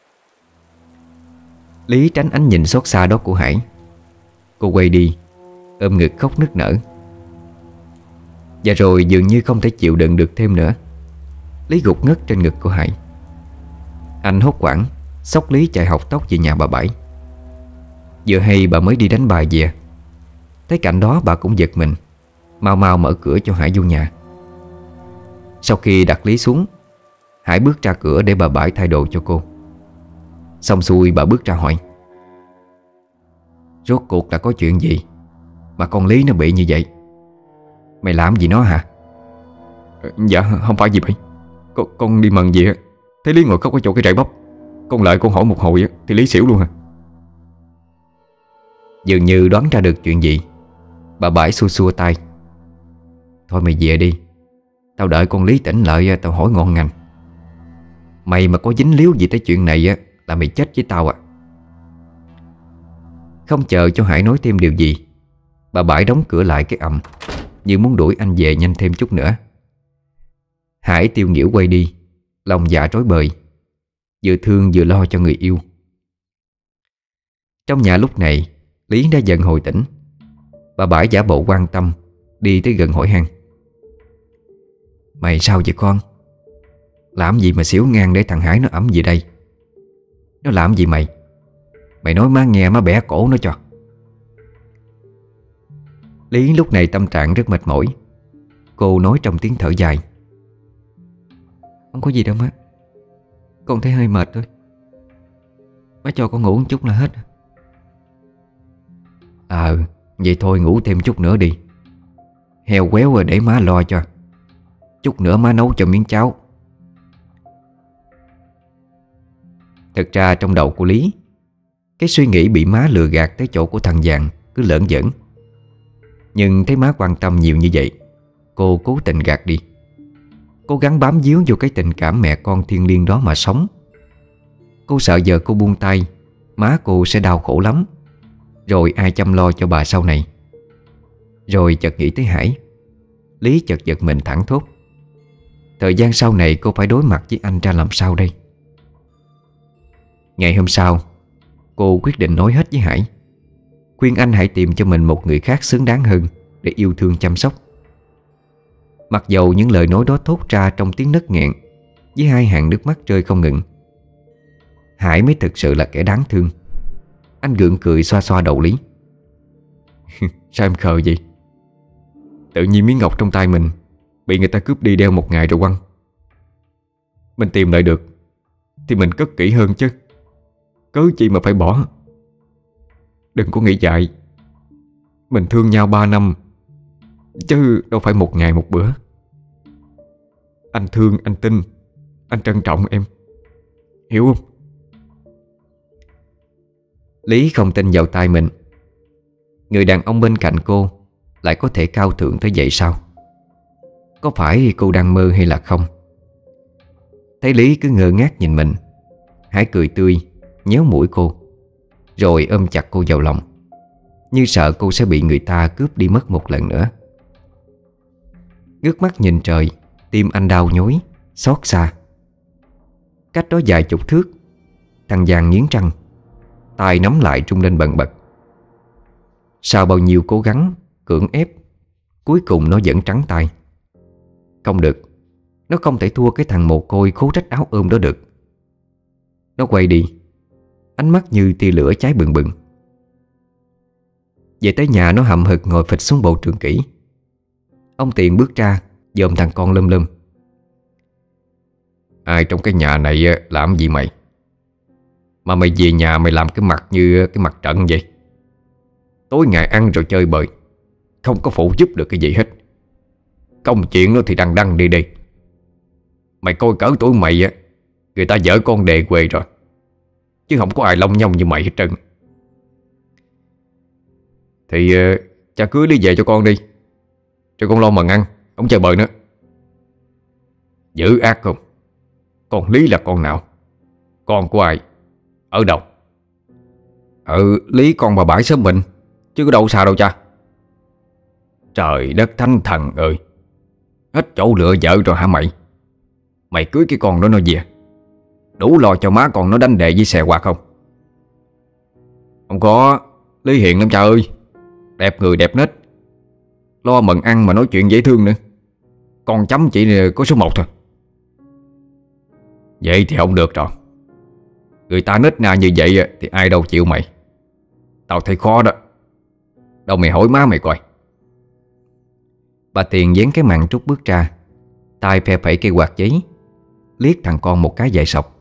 Lý tránh ánh nhìn xót xa đó của Hải. Cô quay đi, ôm ngực khóc nức nở. Và rồi dường như không thể chịu đựng được thêm nữa, Lý gục ngất trên ngực của Hải. Anh hốt hoảng xốc Lý chạy học tốc về nhà bà Bảy. Vừa hay bà mới đi đánh bài về, thấy cảnh đó bà cũng giật mình, mau mau mở cửa cho Hải vô nhà. Sau khi đặt Lý xuống, Hải bước ra cửa để bà Bảy thay đồ cho cô. Xong xuôi bà bước ra hỏi: "Rốt cuộc là có chuyện gì mà con Lý nó bị như vậy? Mày làm gì nó hả?" Dạ không phải gì vậy. Con, con đi mần gì á, thấy Lý ngồi khóc ở chỗ cái rễ bắp. Con lại con hỏi một hồi á, thì Lý xỉu luôn hả? Dường như đoán ra được chuyện gì, bà Bảy xua xua tay: "Thôi mày về đi, tao đợi con Lý tỉnh lại tao hỏi ngon ngành. Mày mà có dính líu gì tới chuyện này á là mày chết với tao à." Không chờ cho Hải nói thêm điều gì, bà Bảy đóng cửa lại cái ầm, như muốn đuổi anh về nhanh thêm chút nữa. Hải tiêu nghỉu quay đi, lòng dạ rối bời, vừa thương vừa lo cho người yêu. Trong nhà lúc này, Lý đã dần hồi tỉnh. Bà Bảy giả bộ quan tâm, đi tới gần hỏi han: "Mày sao vậy con? Làm gì mà xỉu ngang để thằng Hải nó ẵm gì đây? Nó làm gì mày? Mày nói má nghe má bẻ cổ nó cho." Lý lúc này tâm trạng rất mệt mỏi. Cô nói trong tiếng thở dài: "Không có gì đâu má, con thấy hơi mệt thôi. Má cho con ngủ một chút là hết." "Ờ, vậy thôi ngủ thêm chút nữa đi. Heo quéo rồi để má lo cho. Chút nữa má nấu cho miếng cháo." Thật ra trong đầu của Lý, cái suy nghĩ bị má lừa gạt tới chỗ của thằng Vàng cứ lởn vởn. Nhưng thấy má quan tâm nhiều như vậy, cô cố tình gạt đi, cố gắng bám víu vô cái tình cảm mẹ con thiêng liêng đó mà sống. Cô sợ giờ cô buông tay, má cô sẽ đau khổ lắm. Rồi ai chăm lo cho bà sau này? Rồi chợt nghĩ tới Hải, Lý chợt giật mình thẳng thốt: thời gian sau này cô phải đối mặt với anh ra làm sao đây? Ngày hôm sau, cô quyết định nói hết với Hải, khuyên anh hãy tìm cho mình một người khác xứng đáng hơn để yêu thương chăm sóc. Mặc dầu những lời nói đó thốt ra trong tiếng nấc nghẹn, với hai hàng nước mắt rơi không ngừng, Hải mới thực sự là kẻ đáng thương. Anh gượng cười xoa xoa đầu Lý: "Sao em khờ vậy? Tự nhiên miếng ngọc trong tay mình bị người ta cướp đi đeo một ngày rồi quăng. Mình tìm lại được thì mình cất kỹ hơn chứ, cớ chi mà phải bỏ. Đừng có nghĩ dại. Mình thương nhau ba năm, chứ đâu phải một ngày một bữa. Anh thương, anh tin, anh trân trọng em, hiểu không?" Lý không tin vào tai mình. Người đàn ông bên cạnh cô lại có thể cao thượng tới vậy sao? Có phải cô đang mơ hay là không? Thấy Lý cứ ngơ ngác nhìn mình, Hải cười tươi, nhéo mũi cô, rồi ôm chặt cô vào lòng, như sợ cô sẽ bị người ta cướp đi mất một lần nữa. Ngước mắt nhìn trời, tim anh đau nhói, xót xa. Cách đó vài chục thước, thằng Giang nghiến răng, tay nắm lại trung lên bần bật. Sau bao nhiêu cố gắng, cưỡng ép, cuối cùng nó vẫn trắng tay. Không được, nó không thể thua cái thằng mồ côi khố rách áo ôm đó được. Nó quay đi, ánh mắt như tia lửa cháy bừng bừng. Về tới nhà, nó hậm hực ngồi phịch xuống bộ trường kỷ. Ông Tiền bước ra dòm thằng con lum lum: "Ai trong cái nhà này làm gì mày? Mà mày về nhà mày làm cái mặt như cái mặt trận vậy. Tối ngày ăn rồi chơi bời, không có phụ giúp được cái gì hết. Công chuyện nó thì đăng đăng đi đi. Mày coi cỡ tuổi mày á, người ta vợ con đề quê rồi, chứ không có ai lông nhông như mày hết trơn. Thì uh, cha cưới đi về cho con đi, rồi con lo mần ăn, không chơi bời nữa." "Dữ ác không? Con Lý là con nào? Con của ai? Ở đâu?" "Ừ, Lý con bà Bãi sớm bệnh, chứ có đâu sao đâu cha." "Trời đất thánh thần ơi, hết chỗ lựa vợ rồi hả mày? Mày cưới cái con đó nó về, đủ lo cho má con nó đánh đề với xè quạt không?" "Không có, Lý hiền lắm cha ơi. Đẹp người đẹp nết, lo mần ăn mà nói chuyện dễ thương nữa. Con chấm chỉ có số một thôi. Vậy thì không được rồi. Người ta nết na như vậy thì ai đâu chịu mày. Tao thấy khó đó. Đâu mày hỏi má mày coi. Bà Tiền dán cái màn trúc bước ra, tay phe phẩy cây quạt giấy, liếc thằng con một cái dài sọc.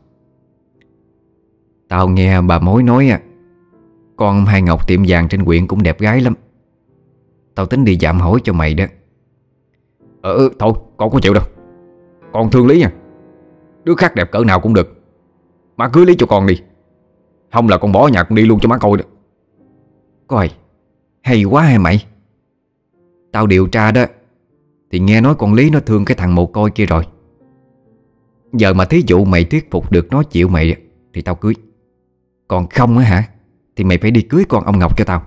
Tao nghe bà mối nói à, con Hai Ngọc tiệm vàng trên huyện cũng đẹp gái lắm. Tao tính đi dạm hỏi cho mày đó. Ờ thôi con có chịu đâu. Con thương Lý nha. Đứa khác đẹp cỡ nào cũng được. Má cưới Lý cho con đi. Không là con bỏ nhà con đi luôn cho má coi đó. Coi, hay quá hay mày. Tao điều tra đó thì nghe nói con Lý nó thương cái thằng mồ côi kia rồi. Giờ mà thí dụ mày thuyết phục được nó chịu mày thì tao cưới. Còn không á hả, thì mày phải đi cưới con ông Ngọc cho tao.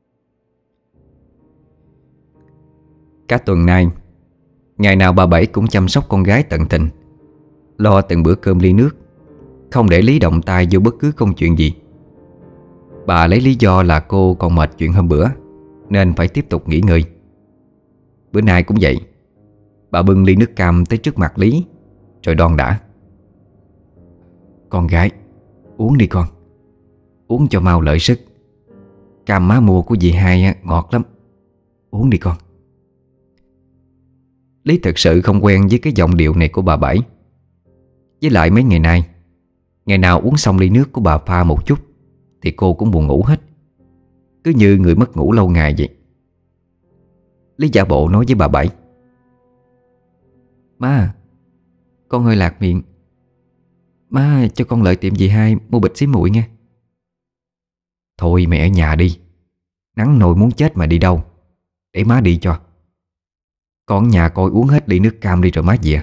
Cả tuần nay, ngày nào bà Bảy cũng chăm sóc con gái tận tình, lo từng bữa cơm ly nước, không để Lý động tay vô bất cứ công chuyện gì. Bà lấy lý do là cô còn mệt chuyện hôm bữa nên phải tiếp tục nghỉ ngơi. Bữa nay cũng vậy. Bà bưng ly nước cam tới trước mặt Lý rồi đon đả: "Con gái, uống đi con. Uống cho mau lợi sức. Cam má mua của dì Hai á, ngọt lắm. Uống đi con." Lý thực sự không quen với cái giọng điệu này của bà Bảy. Với lại mấy ngày nay, ngày nào uống xong ly nước của bà pha một chút thì cô cũng buồn ngủ hết, cứ như người mất ngủ lâu ngày vậy. Lý giả bộ nói với bà Bảy: "Má, con hơi lạc miệng. Má cho con lợi tiệm dì Hai mua bịch xí muội nghe." "Thôi mẹ ở nhà đi. Nắng nồi muốn chết mà đi đâu. Để má đi cho. Con ở nhà coi uống hết ly nước cam đi rồi má về."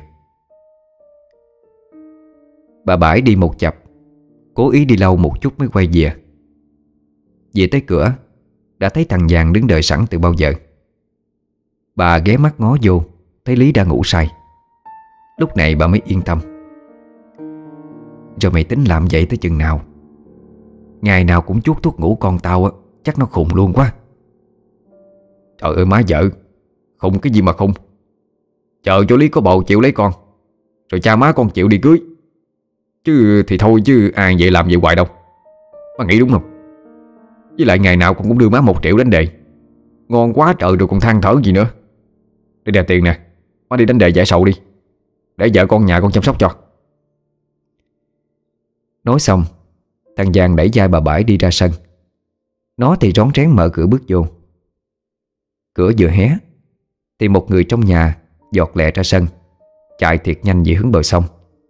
Bà Bãi đi một chập, cố ý đi lâu một chút mới quay về. Về tới cửa, đã thấy thằng Vàng đứng đợi sẵn từ bao giờ. Bà ghé mắt ngó vô, thấy Lý đã ngủ say. Lúc này bà mới yên tâm: "Rồi mày tính làm vậy tới chừng nào? Ngày nào cũng chuốt thuốc ngủ con tao á, chắc nó khùng luôn quá." "Trời ơi má vợ, khùng cái gì mà khùng. Chờ cho Lý có bầu chịu lấy con, rồi cha má con chịu đi cưới. Chứ thì thôi chứ ai vậy làm vậy hoài đâu. Má nghĩ đúng không? Với lại ngày nào con cũng đưa má một triệu đánh đề. Ngon quá trời rồi còn than thở gì nữa. Để đè tiền nè, má đi đánh đề giải sầu đi, để vợ con nhà con chăm sóc cho." Nói xong, thằng Vàng đẩy vai bà Bãi đi ra sân. Nó thì rón rén mở cửa bước vô. Cửa vừa hé thì một người trong nhà giọt lẹ ra sân, chạy thiệt nhanh về hướng bờ sông.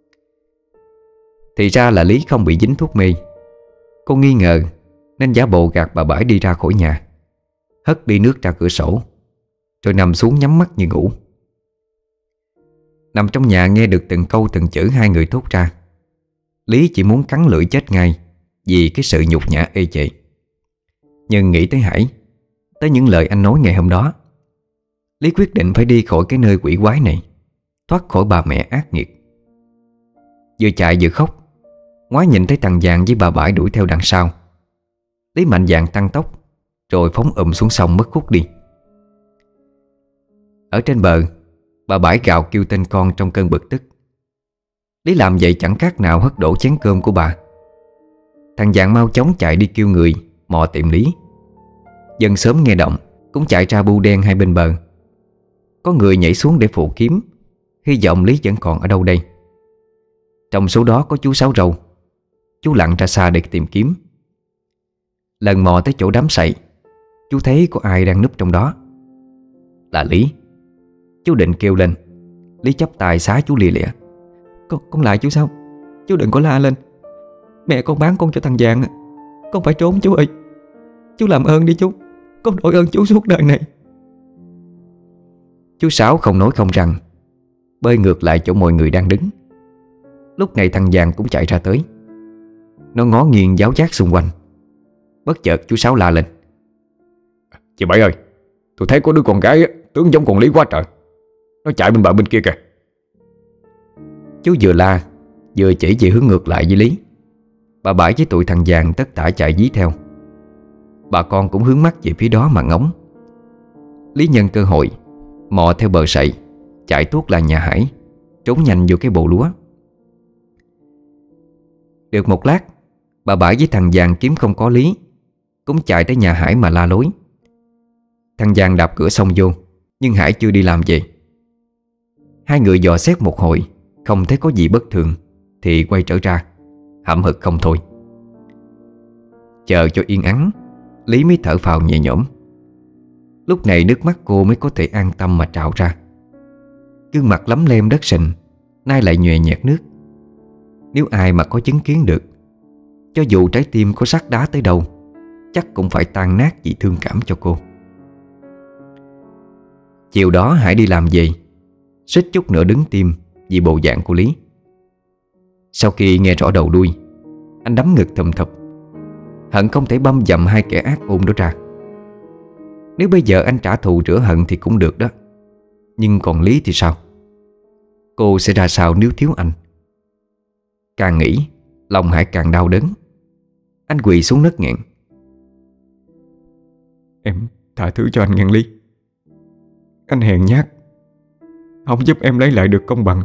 Thì ra là Lý không bị dính thuốc mê. Cô nghi ngờ nên giả bộ gạt bà Bãi đi ra khỏi nhà, hất ly nước ra cửa sổ, rồi nằm xuống nhắm mắt như ngủ. Nằm trong nhà nghe được từng câu từng chữ hai người thốt ra, Lý chỉ muốn cắn lưỡi chết ngay vì cái sự nhục nhã ê chề. Nhưng nghĩ tới Hải, tới những lời anh nói ngày hôm đó, Lý quyết định phải đi khỏi cái nơi quỷ quái này, thoát khỏi bà mẹ ác nghiệt. Vừa chạy vừa khóc, ngoái nhìn thấy thằng Vàng với bà Bãi đuổi theo đằng sau. Lý mạnh dạn tăng tốc, rồi phóng ùm xuống sông mất khúc đi. Ở trên bờ, bà Bãi gào kêu tên con trong cơn bực tức. Lý làm vậy chẳng khác nào hất đổ chén cơm của bà. Thằng Vàng mau chóng chạy đi kêu người mò tìm Lý. Dân sớm nghe động cũng chạy ra bu đen hai bên bờ. Có người nhảy xuống để phụ kiếm, hy vọng Lý vẫn còn ở đâu đây. Trong số đó có chú Sáu Râu. Chú lặn ra xa để tìm kiếm. Lần mò tới chỗ đám sậy, chú thấy có ai đang núp trong đó. Là Lý. Chú định kêu lên. Lý chắp tay xá chú lìa lịa: Con, con lại chú Sáu. Chú đừng có la lên. Mẹ con bán con cho thằng Vàng. Con phải trốn chú ơi. Chú làm ơn đi chú. Con đội ơn chú suốt đời này. Chú Sáu không nói không rằng, bơi ngược lại chỗ mọi người đang đứng. Lúc này thằng Vàng cũng chạy ra tới. Nó ngó nghiêng giáo giác xung quanh. Bất chợt chú Sáu la lên: "Chị Bảy ơi, tôi thấy có đứa con gái tướng giống con Lý quá trời. Nó chạy bên bờ bên kia kìa." Chú vừa la vừa chỉ về hướng ngược lại với Lý. Bà Bãi với tụi thằng Vàng tất tả chạy dí theo. bà con cũng hướng mắt về phía đó mà ngóng. Lý nhân cơ hội mò theo bờ sậy, chạy tuốt lại nhà Hải, trốn nhanh vô cái bộ lúa. Được một lát, bà Bãi với thằng Giàng kiếm không có Lý, cũng chạy tới nhà Hải mà la lối. Thằng Giàng đạp cửa xông vô, nhưng Hải chưa đi làm về. Hai người dò xét một hồi, không thấy có gì bất thường thì quay trở ra, hậm hực không thôi. Chờ cho yên ắng, Lý mới thở phào nhẹ nhõm. Lúc này nước mắt cô mới có thể an tâm mà trào ra. Gương mặt lấm lem đất sình nay lại nhòe nhẹt nước. Nếu ai mà có chứng kiến được, cho dù trái tim có sắt đá tới đâu, chắc cũng phải tan nát vì thương cảm cho cô. Chiều đó Hải đi làm về, suýt chút nữa đứng tim vì bộ dạng của Lý. Sau khi nghe rõ đầu đuôi, anh đấm ngực thầm thập, hận không thể băm dầm hai kẻ ác ôn đó ra. Nếu bây giờ anh trả thù rửa hận thì cũng được đó, nhưng còn Lý thì sao? Cô sẽ ra sao nếu thiếu anh? Càng nghĩ, lòng Hải càng đau đớn. Anh quỳ xuống nấc nghẹn. Em tha thứ cho anh ngàn Lý. Anh hèn nhát, không giúp em lấy lại được công bằng.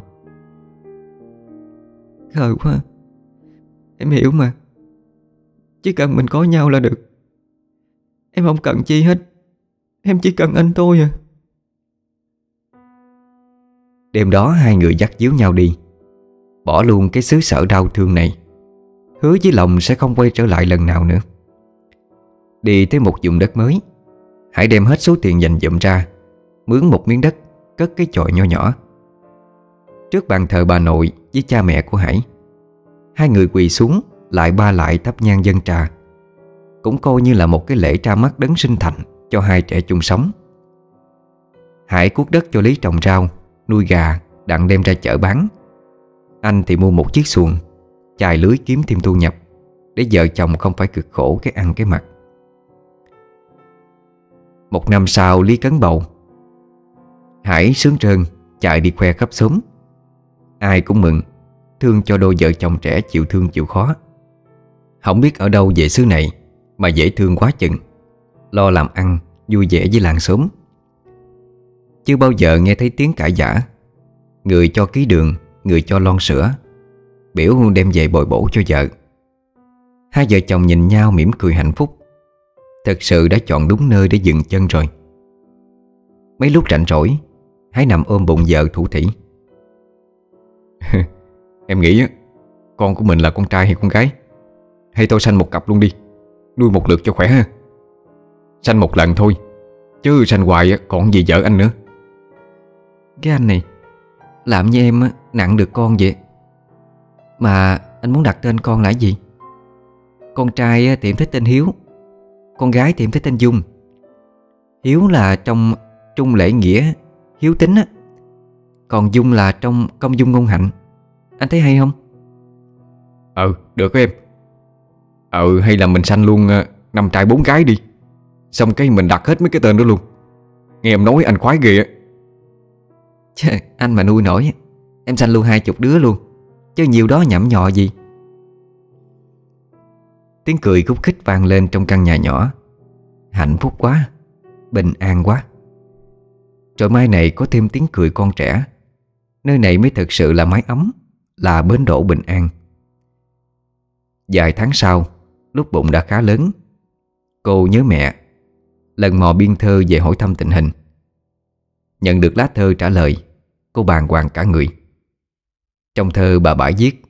Khờ quá. Em hiểu mà. Chỉ cần mình có nhau là được. Em không cần chi hết. Em chỉ cần anh thôi à. Đêm đó hai người dắt díu nhau đi, bỏ luôn cái xứ sở đau thương này, hứa với lòng sẽ không quay trở lại lần nào nữa. Đi tới một vùng đất mới, Hải đem hết số tiền dành dụm ra, mướn một miếng đất, cất cái chòi nho nhỏ. Trước bàn thờ bà nội với cha mẹ của Hải, hai người quỳ xuống lại ba lại thắp nhang dâng trà, cũng coi như là một cái lễ ra mắt đấng sinh thành cho hai trẻ chung sống. Hải cuốc đất cho Lý trồng rau, nuôi gà, đặng đem ra chợ bán. Anh thì mua một chiếc xuồng, chài lưới kiếm thêm thu nhập, để vợ chồng không phải cực khổ cái ăn cái mặc. Một năm sau Lý cấn bầu. Hải sướng trơn chạy đi khoe khắp xóm. Ai cũng mừng, thương cho đôi vợ chồng trẻ chịu thương chịu khó. Không biết ở đâu về xứ này mà dễ thương quá chừng, lo làm ăn, vui vẻ với làng xóm. Chưa bao giờ nghe thấy tiếng cãi vã, người cho ký đường, người cho lon sữa, biểu đem về bồi bổ cho vợ. Hai vợ chồng nhìn nhau mỉm cười hạnh phúc. Thật sự đã chọn đúng nơi để dừng chân rồi. Mấy lúc rảnh rỗi, Hải nằm ôm bụng vợ thủ thỉ. Em nghĩ á, con của mình là con trai hay con gái? Hay tôi sanh một cặp luôn đi, nuôi một lượt cho khỏe ha. Sanh một lần thôi, chứ sanh hoài còn gì vợ anh nữa. Cái anh này làm như em nặng được con vậy. Mà anh muốn đặt tên con là gì? Con trai thì em thích tên Hiếu, con gái thì em thích tên Dung. Hiếu là trong trung lễ nghĩa, hiếu tính á. Còn Dung là trong công dung ngôn hạnh. Anh thấy hay không? Ừ, được em. Ừ, hay là mình sanh luôn năm trai bốn gái đi, xong cái mình đặt hết mấy cái tên đó luôn. Nghe em nói anh khoái ghê á. Chứ anh mà nuôi nổi, em sanh luôn hai chục đứa luôn, chứ nhiều đó nhẩm nhọ gì. Tiếng cười khúc khích vang lên trong căn nhà nhỏ. Hạnh phúc quá, bình an quá. Rồi mai này có thêm tiếng cười con trẻ. Nơi này mới thực sự là mái ấm, là bến đỗ bình an. Vài tháng sau, lúc bụng đã khá lớn, cô nhớ mẹ, lần mò biên thơ về hỏi thăm tình hình. Nhận được lá thơ trả lời, cô bàng hoàng cả người. Trong thơ bà Bãi viết: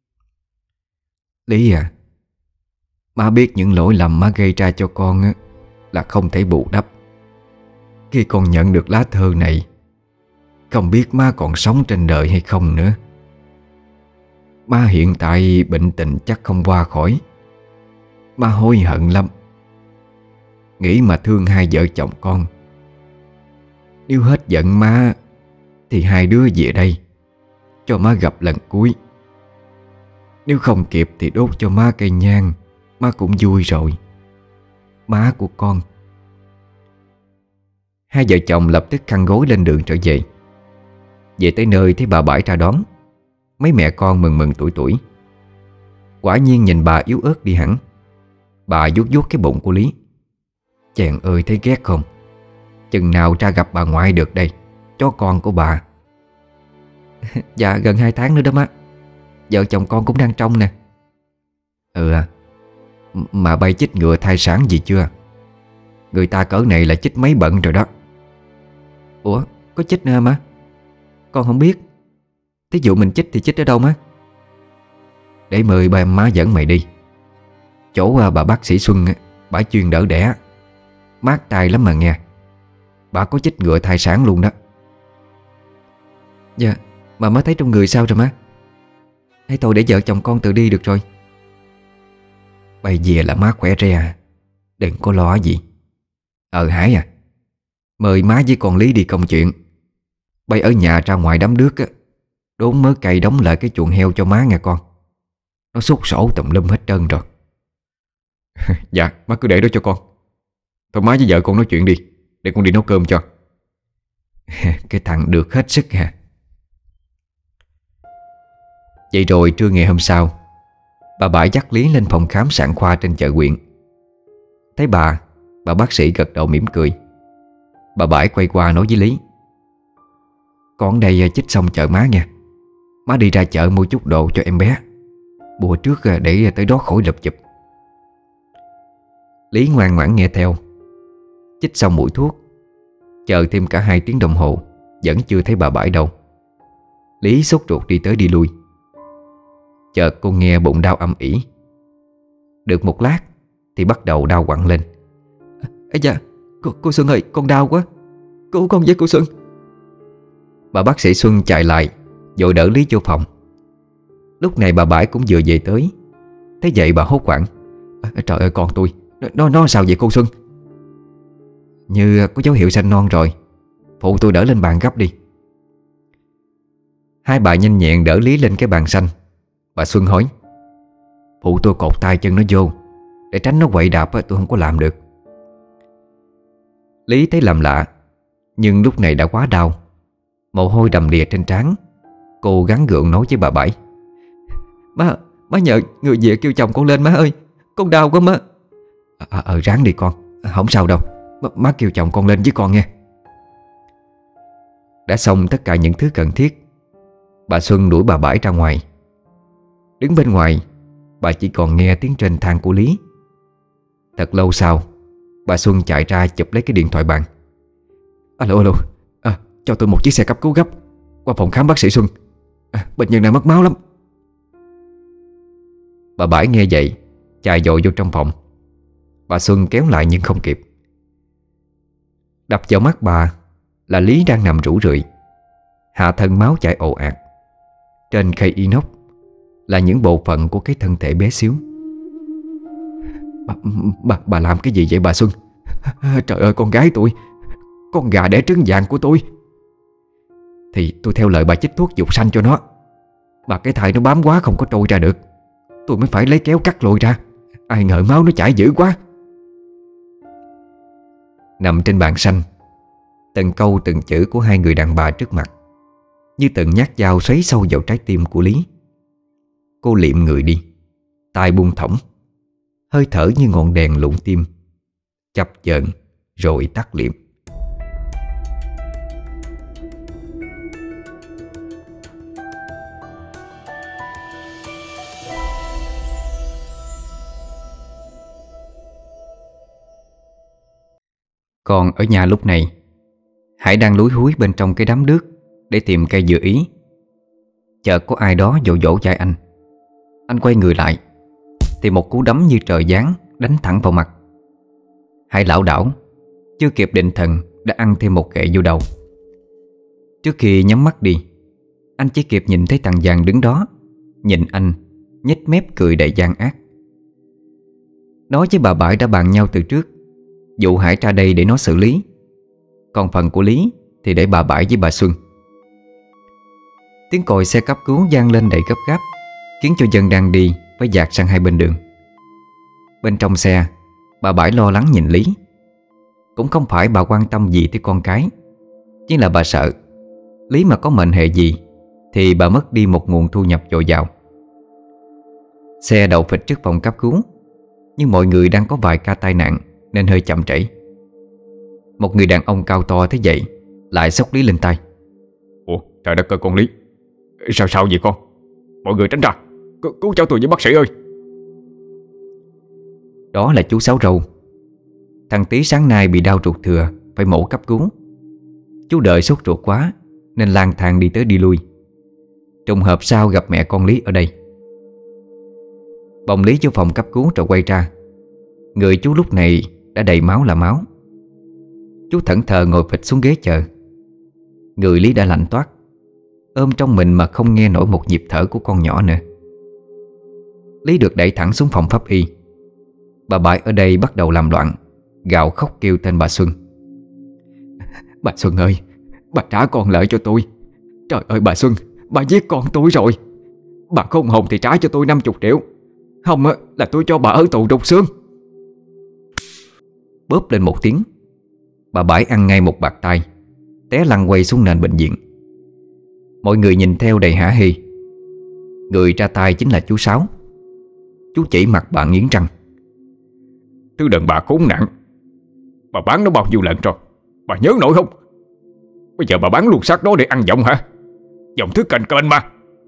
Lý à, má biết những lỗi lầm má gây ra cho con á, là không thể bù đắp. Khi con nhận được lá thơ này, không biết má còn sống trên đời hay không nữa. Má hiện tại bệnh tình chắc không qua khỏi. Má hối hận lắm, nghĩ mà thương hai vợ chồng con. Nếu hết giận má thì hai đứa về đây cho má gặp lần cuối. Nếu không kịp thì đốt cho má cây nhang, má cũng vui rồi. Má của con. Hai vợ chồng lập tức khăn gối lên đường trở về. Về tới nơi thấy bà Bãi ra đón. Mấy mẹ con mừng mừng tuổi tuổi. Quả nhiên nhìn bà yếu ớt đi hẳn. Bà vuốt vuốt cái bụng của Lý. Chàng ơi thấy ghét không? Chừng nào ra gặp bà ngoại được đây, chó con của bà? Dạ gần hai tháng nữa đó má. Vợ chồng con cũng đang trong nè. Ừ à. Mà bay chích ngừa thai sản gì chưa? Người ta cỡ này là chích mấy bận rồi đó. Ủa có chích nữa má? Con không biết. Thí dụ mình chích thì chích ở đâu má? Để mời bà má dẫn mày đi. Chỗ à, bà bác sĩ Xuân, bà chuyên đỡ đẻ, mát tay lắm mà nghe. Bà có chích ngừa thai sản luôn đó. Dạ. Mà má thấy trong người sao rồi má? Hay thôi để vợ chồng con tự đi được rồi. Bây giờ là má khỏe re, đừng có lo gì. Ờ Hải à, mời má với con Lý đi công chuyện. Bây ở nhà ra ngoài đám nước á, đốn mớ cây đóng lại cái chuồng heo cho má nghe con. Nó sút sổ tùm lum hết trơn rồi. Dạ má cứ để đó cho con. Thôi má với vợ con nói chuyện đi, để con đi nấu cơm cho. Cái thằng được hết sức hả? Vậy rồi trưa ngày hôm sau, bà Bãi dắt Lý lên phòng khám sản khoa trên chợ huyện. Thấy bà, bà bác sĩ gật đầu mỉm cười. Bà Bãi quay qua nói với Lý: Con đây chích xong chợ má nha. Má đi ra chợ mua chút đồ cho em bé, bùa trước để tới đó khỏi lụp chụp. Lý ngoan ngoãn nghe theo. Chích xong mũi thuốc, chờ thêm cả hai tiếng đồng hồ vẫn chưa thấy bà Bãi đâu. Lý sốt ruột đi tới đi lui. Chợt cô nghe bụng đau âm ỉ. Được một lát thì bắt đầu đau quặn lên. Ây da, cô, cô Xuân ơi, con đau quá, cứu con với cô Xuân. Bà bác sĩ Xuân chạy lại vội đỡ Lý vô phòng. Lúc này bà Bãi cũng vừa về tới. Thế vậy bà hốt hoảng: à, Trời ơi con tôi, Nó, nó sao vậy cô Xuân? Như có dấu hiệu sanh non rồi, phụ tôi đỡ lên bàn gấp đi. Hai bà nhanh nhẹn đỡ Lý lên cái bàn xanh. Bà Xuân hỏi: Phụ tôi cột tay chân nó vô, để tránh nó quậy đạp tôi không có làm được. Lý thấy làm lạ, nhưng lúc này đã quá đau, mồ hôi đầm đìa trên trán. Cô gắng gượng nói với bà Bảy: Má, má nhờ người về kêu chồng con lên má ơi, con đau quá má. Ờ à, à, ráng đi con, không sao đâu. Má, má kêu chồng con lên với con nghe. Đã xong tất cả những thứ cần thiết, bà Xuân đuổi bà Bảy ra ngoài. Đứng bên ngoài, bà chỉ còn nghe tiếng trên thang của Lý. Thật lâu sau, bà Xuân chạy ra chụp lấy cái điện thoại bàn. Alo alo, à, cho tôi một chiếc xe cấp cứu gấp qua phòng khám bác sĩ Xuân. à, Bệnh nhân này mất máu lắm. Bà Bảy nghe vậy chạy vội vô trong phòng. Bà Xuân kéo lại nhưng không kịp. Đập vào mắt bà là Lý đang nằm rũ rượi, hạ thân máu chảy ồ ạt. Trên khay inox là những bộ phận của cái thân thể bé xíu. Bà, bà, bà làm cái gì vậy bà Xuân? Trời ơi con gái tôi, con gà đẻ trứng vàng của tôi. Thì tôi theo lời bà chích thuốc dục sanh cho nó, mà cái thai nó bám quá không có trôi ra được, tôi mới phải lấy kéo cắt lôi ra. Ai ngờ máu nó chảy dữ quá. Nằm trên bàn xanh, từng câu từng chữ của hai người đàn bà trước mặt như từng nhát dao xoáy sâu vào trái tim của Lý. Cô liệm người đi, tai buông thõng, hơi thở như ngọn đèn lụng tim, chập chờn rồi tắt liệm. Còn ở nhà lúc này, Hải đang lúi húi bên trong cái đám nước để tìm cây dừa ý. Chợt có ai đó vỗ vỗ vai anh. Anh quay người lại thì một cú đấm như trời giáng đánh thẳng vào mặt. Hải lảo đảo, chưa kịp định thần đã ăn thêm một gậy vô đầu. Trước khi nhắm mắt đi, anh chỉ kịp nhìn thấy thằng Giàng đứng đó nhìn anh, nhếch mép cười đầy gian ác. Nói với bà Bãi đã bàn nhau từ trước, dụ Hải ra đây để nó xử lý, còn phần của Lý thì để bà Bãi với bà Xuân. Tiếng còi xe cấp cứu vang lên đầy gấp gáp, khiến cho dân đang đi phải dạt sang hai bên đường. Bên trong xe, bà Bãi lo lắng nhìn Lý. Cũng không phải bà quan tâm gì tới con cái, chỉ là bà sợ Lý mà có mệnh hệ gì thì bà mất đi một nguồn thu nhập dồi dào. Xe đậu phịch trước phòng cấp cứu, nhưng mọi người đang có vài ca tai nạn nên hơi chậm trễ. Một người đàn ông cao to thấy vậy lại xốc Lý lên tay. Ủa trời đất ơi con Lý, sao sao vậy con? Mọi người tránh ra, cứu, cứu cháu tôi với bác sĩ ơi. Đó là chú Sáu Râu. Thằng Tí sáng nay bị đau ruột thừa, phải mổ cấp cứu. Chú đợi sốt ruột quá nên lang thang đi tới đi lui. Trùng hợp sao gặp mẹ con Lý ở đây. Bồng Lý vô phòng cấp cứu rồi quay ra. Người chú lúc này đã đầy máu là máu. Chú thẫn thờ ngồi phịch xuống ghế chờ. Người Lý đã lạnh toát, ôm trong mình mà không nghe nổi một nhịp thở của con nhỏ nữa. Lý được đẩy thẳng xuống phòng pháp y. Bà Bãi ở đây bắt đầu làm loạn, gào khóc kêu tên bà Xuân. Bà Xuân ơi, bà trả con lợi cho tôi. Trời ơi bà Xuân, bà giết con tôi rồi. Bà không hồn thì trả cho tôi năm mươi triệu. Không là tôi cho bà ở tù rục xương. Bóp lên một tiếng, bà Bãi ăn ngay một bạt tay, té lăn quay xuống nền bệnh viện. Mọi người nhìn theo đầy hả hê. Người ra tay chính là chú Sáu. Chú chỉ mặt bà nghiến răng. Thứ đàn bà khốn nạn, bà bán nó bao nhiêu lần rồi, bà nhớ nổi không? Bây giờ bà bán luôn xác đó để ăn giọng hả? Giọng thứ cành kênh mà.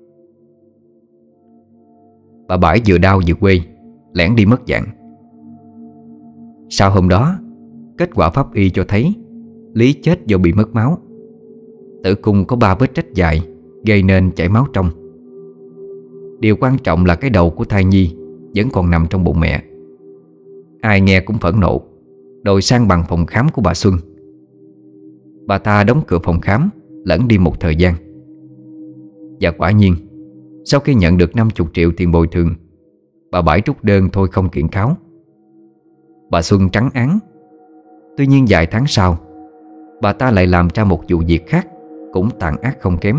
Bà Bãi vừa đau vừa quê, lẻn đi mất dạng. Sau hôm đó, kết quả pháp y cho thấy Lý chết do bị mất máu. Tử cung có ba vết rách dài, gây nên chảy máu trong. Điều quan trọng là cái đầu của thai nhi vẫn còn nằm trong bụng mẹ. Ai nghe cũng phẫn nộ, đòi sang bằng phòng khám của bà Xuân. Bà ta đóng cửa phòng khám, lẫn đi một thời gian. Và quả nhiên, sau khi nhận được năm mươi triệu tiền bồi thường, bà Bãi rút đơn thôi không kiện cáo. Bà Xuân trắng án. Tuy nhiên vài tháng sau, bà ta lại làm ra một vụ việc khác, cũng tàn ác không kém.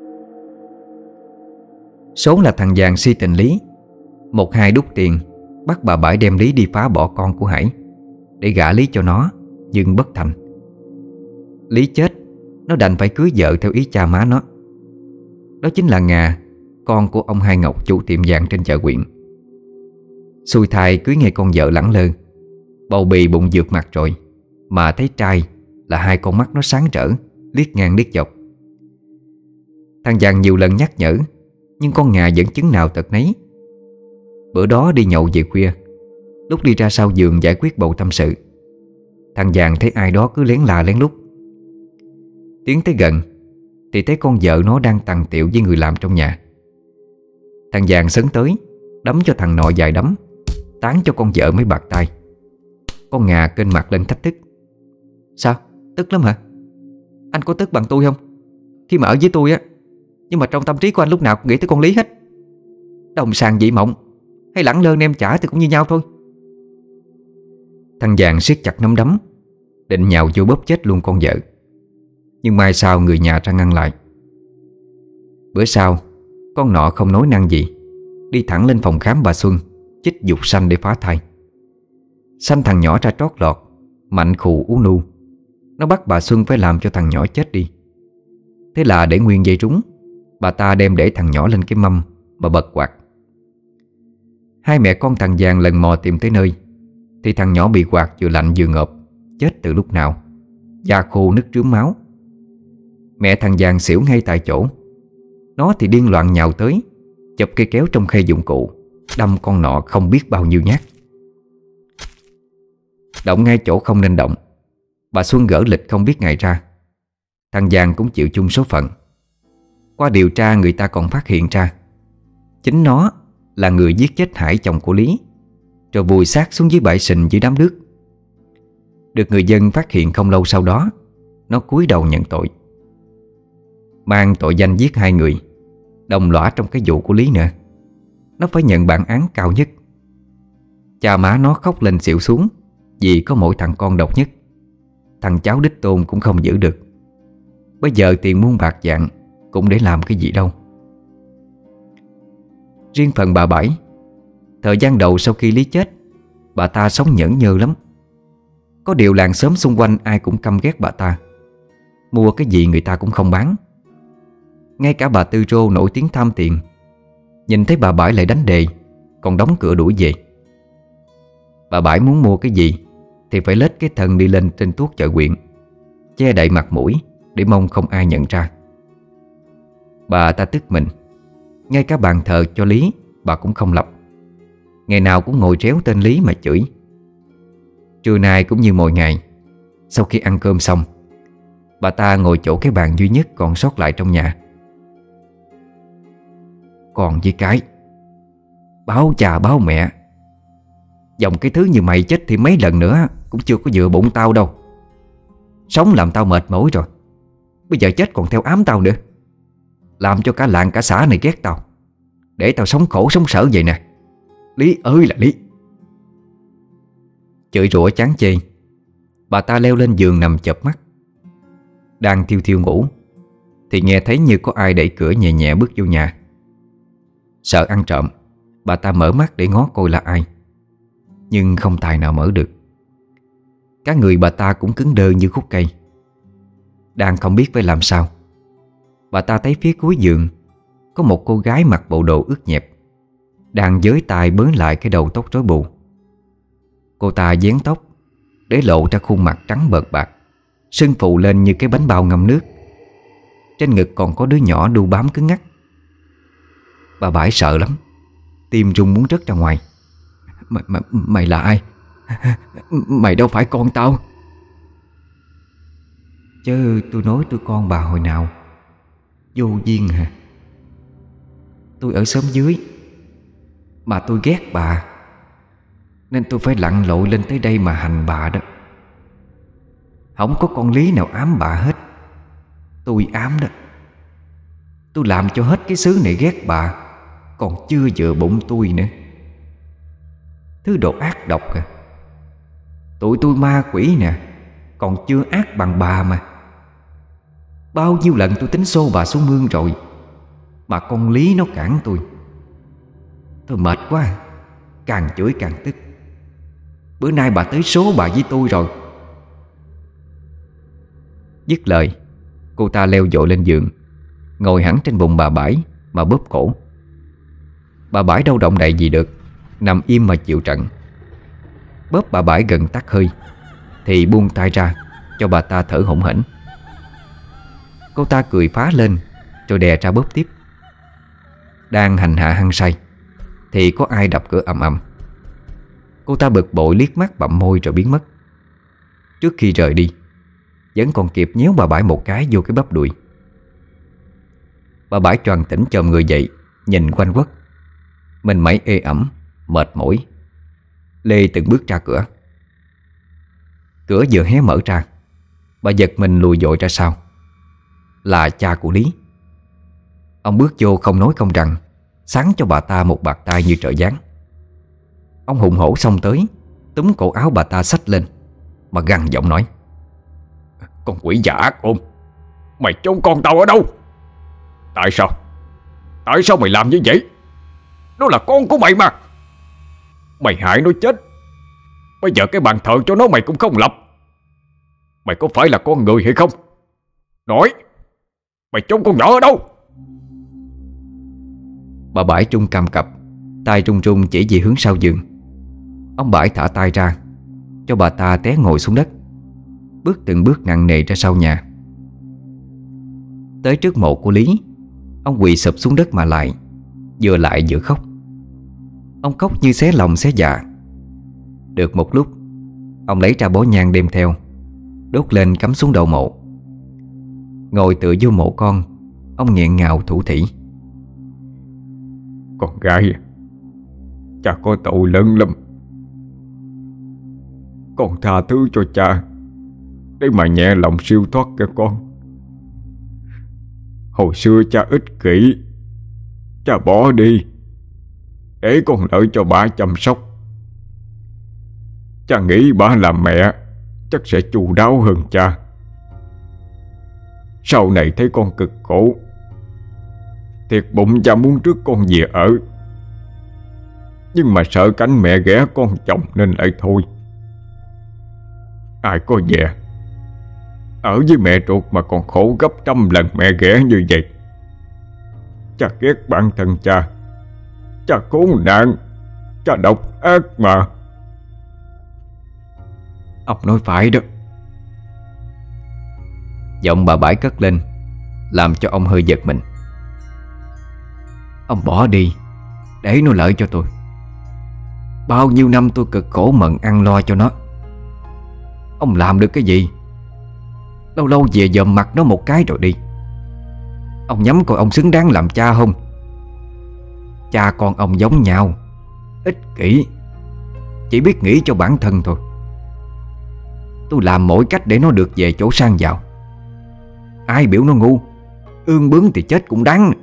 Số là thằng Vàng si tình Lý. Một hai đút tiền, bắt bà Bãi đem Lý đi phá bỏ con của Hải, để gả Lý cho nó, nhưng bất thành. Lý chết, nó đành phải cưới vợ theo ý cha má nó. Đó chính là Ngà, con của ông Hai Ngọc, chủ tiệm vàng trên chợ huyện. Xui thai cưới ngay con vợ lẳng lơ, bầu bì bụng vượt mặt rồi, mà thấy trai là hai con mắt nó sáng rỡ, liếc ngang liếc dọc. Thằng Vàng nhiều lần nhắc nhở, nhưng con Ngà vẫn chứng nào tật nấy. Bữa đó đi nhậu về khuya, lúc đi ra sau giường giải quyết bầu tâm sự, thằng Vàng thấy ai đó cứ lén la lén lút. Tiến tới gần thì thấy con vợ nó đang tằng tiệu với người làm trong nhà. Thằng Vàng sấn tới, đấm cho thằng nọ vài đấm, tán cho con vợ mấy bạt tay. Con Ngà kênh mặt lên thách thức. Sao? Tức lắm hả? Anh có tức bằng tôi không? Khi mà ở với tôi á, nhưng mà trong tâm trí của anh lúc nào cũng nghĩ tới con Lý hết. Đồng sàng dị mộng hay lẳng lơ nem chả thì cũng như nhau thôi. Thằng Vàng siết chặt nắm đấm, định nhào vô bóp chết luôn con vợ. Nhưng mai sau người nhà ra ngăn lại. Bữa sau, con nọ không nói năng gì, đi thẳng lên phòng khám bà Xuân, chích dục sanh để phá thai. Sanh thằng nhỏ ra trót lọt, mạnh khù ú nu. Nó bắt bà Xuân phải làm cho thằng nhỏ chết đi. Thế là để nguyên dây trúng, bà ta đem để thằng nhỏ lên cái mâm mà bật quạt. Hai mẹ con thằng Vàng lần mò tìm tới nơi, thì thằng nhỏ bị quạt vừa lạnh vừa ngợp, chết từ lúc nào, da khô nứt rướm máu. Mẹ thằng Vàng xỉu ngay tại chỗ. Nó thì điên loạn nhào tới, chụp cây kéo trong khay dụng cụ, đâm con nọ không biết bao nhiêu nhát. Động ngay chỗ không nên động, bà Xuân gỡ lịch không biết ngày ra. Thằng Vàng cũng chịu chung số phận. Qua điều tra người ta còn phát hiện ra chính nó là người giết chết Hải, chồng của Lý, rồi vùi xác xuống dưới bãi sình dưới đám nước. Được người dân phát hiện không lâu sau đó, nó cúi đầu nhận tội, mang tội danh giết hai người, đồng lõa trong cái vụ của Lý nữa. Nó phải nhận bản án cao nhất. Cha má nó khóc lên xỉu xuống, vì có mỗi thằng con độc nhất. Thằng cháu đích tôn cũng không giữ được. Bây giờ tiền muôn bạc vạn cũng để làm cái gì đâu. Riêng phần bà Bảy, thời gian đầu sau khi Lý chết, bà ta sống nhẫn nhơ lắm. Có điều làng xóm xung quanh ai cũng căm ghét bà ta. Mua cái gì người ta cũng không bán. Ngay cả bà Tư Rô nổi tiếng tham tiền, nhìn thấy bà Bảy lại đánh đề, còn đóng cửa đuổi về. Bà Bảy muốn mua cái gì thì phải lết cái thân đi lên trên tuốt chợ huyện, che đậy mặt mũi để mong không ai nhận ra. Bà ta tức mình. Ngay cả bàn thờ cho Lý bà cũng không lập. Ngày nào cũng ngồi réo tên Lý mà chửi. Trưa nay cũng như mọi ngày, sau khi ăn cơm xong, bà ta ngồi chỗ cái bàn duy nhất còn sót lại trong nhà. Còn với cái báo cha báo mẹ, dòng cái thứ như mày chết thì mấy lần nữa cũng chưa có vừa bụng tao đâu. Sống làm tao mệt mỏi rồi, bây giờ chết còn theo ám tao nữa, làm cho cả làng cả xã này ghét tao, để tao sống khổ sống sở vậy nè. Lý ơi là Lý. Chửi rủa chán chê, bà ta leo lên giường nằm chợp mắt. Đang thiêu thiêu ngủ thì nghe thấy như có ai đẩy cửa nhẹ nhẹ bước vô nhà. Sợ ăn trộm, bà ta mở mắt để ngó coi là ai, nhưng không tài nào mở được. Cả người bà ta cũng cứng đơ như khúc cây. Đang không biết phải làm sao, bà ta thấy phía cuối giường có một cô gái mặc bộ đồ ướt nhẹp, đang với tay bới lại cái đầu tóc rối bù. Cô ta vén tóc để lộ ra khuôn mặt trắng bợt bạc, sưng phù lên như cái bánh bao ngâm nước. Trên ngực còn có đứa nhỏ đu bám cứng ngắc. Bà Bãi sợ lắm, tim run muốn rớt ra ngoài. Mày, mày, mày là ai? Mày đâu phải con tao. Chứ tôi nói tôi con bà hồi nào. Vô duyên hả? Tôi ở xóm dưới mà tôi ghét bà, nên tôi phải lặn lội lên tới đây mà hành bà đó. Không có con Lý nào ám bà hết, tôi ám đó. Tôi làm cho hết cái xứ này ghét bà, còn chưa vừa bụng tôi nữa. Thứ đồ ác độc à. Tụi tôi ma quỷ nè, còn chưa ác bằng bà mà. Bao nhiêu lần tôi tính xô bà xuống mương rồi, mà con Lý nó cản tôi. Tôi mệt quá, càng chửi càng tức. Bữa nay bà tới số bà với tôi rồi. Dứt lời, cô ta leo dội lên giường, ngồi hẳn trên bụng bà Bãi mà bóp cổ. Bà Bãi đâu động đậy gì được, nằm im mà chịu trận. Bóp bà Bãi gần tắt hơi thì buông tay ra cho bà ta thở hổn hển. Cô ta cười phá lên rồi đè ra bóp tiếp. Đang hành hạ hăng say thì có ai đập cửa ầm ầm. Cô ta bực bội liếc mắt bặm môi rồi biến mất. Trước khi rời đi, vẫn còn kịp nhéo bà Bãi một cái vô cái bắp đùi. Bà Bãi choàng tỉnh chồm người dậy, nhìn quanh quất. Mình mẩy ê ẩm, mệt mỏi, lê từng bước ra cửa. Cửa vừa hé mở ra, bà giật mình lùi dội ra sau. Là cha của Lý. Ông bước vô không nói không rằng, sáng cho bà ta một bạt tay như trợ giáng. Ông hùng hổ xông tới, túm cổ áo bà ta xách lên mà gằn giọng nói: "Con quỷ giả ác ôn, mày trốn con tao ở đâu? Tại sao? Tại sao mày làm như vậy? Nó là con của mày mà. Mày hại nó chết, bây giờ cái bàn thờ cho nó mày cũng không lập. Mày có phải là con người hay không? Nói, mày trốn con nhỏ ở đâu?" Bà Bãi trung cầm cập, tay trung trung chỉ về hướng sau giường. Ông Bãi thả tay ra cho bà ta té ngồi xuống đất, bước từng bước nặng nề ra sau nhà. Tới trước mộ của Lý, ông quỳ sụp xuống đất mà lại, vừa lại vừa khóc. Ông khóc như xé lòng xé dạ. Được một lúc, ông lấy ra bó nhang đem theo, đốt lên cắm xuống đầu mộ. Ngồi tựa vô mộ con, ông nghẹn ngào thủ thỉ: "Con gái, cha có tội lớn lắm. Con tha thứ cho cha để mà nhẹ lòng siêu thoát cho con. Hồi xưa cha ích kỷ, cha bỏ đi để con lợi cho bà chăm sóc. Cha nghĩ bà làm mẹ chắc sẽ chu đáo hơn cha. Sau này thấy con cực khổ, thiệt bụng cha muốn rước con về ở, nhưng mà sợ cảnh mẹ ghẻ con chồng nên lại thôi. Ai có về ở với mẹ ruột mà còn khổ gấp trăm lần mẹ ghẻ như vậy. Cha ghét bản thân cha. Cha khốn nạn, cha độc ác mà." Ông nói phải đó. Giọng bà Bãi cất lên, làm cho ông hơi giật mình. Ông bỏ đi, để nó lợi cho tôi. Bao nhiêu năm tôi cực khổ mận ăn lo cho nó. Ông làm được cái gì? Lâu lâu về dòm mặt nó một cái rồi đi. Ông nhắm coi ông xứng đáng làm cha không? Cha con ông giống nhau, ích kỷ, chỉ biết nghĩ cho bản thân thôi. Tôi làm mọi cách để nó được về chỗ sang giàu. Ai biểu nó ngu, ương bướng thì chết cũng đáng.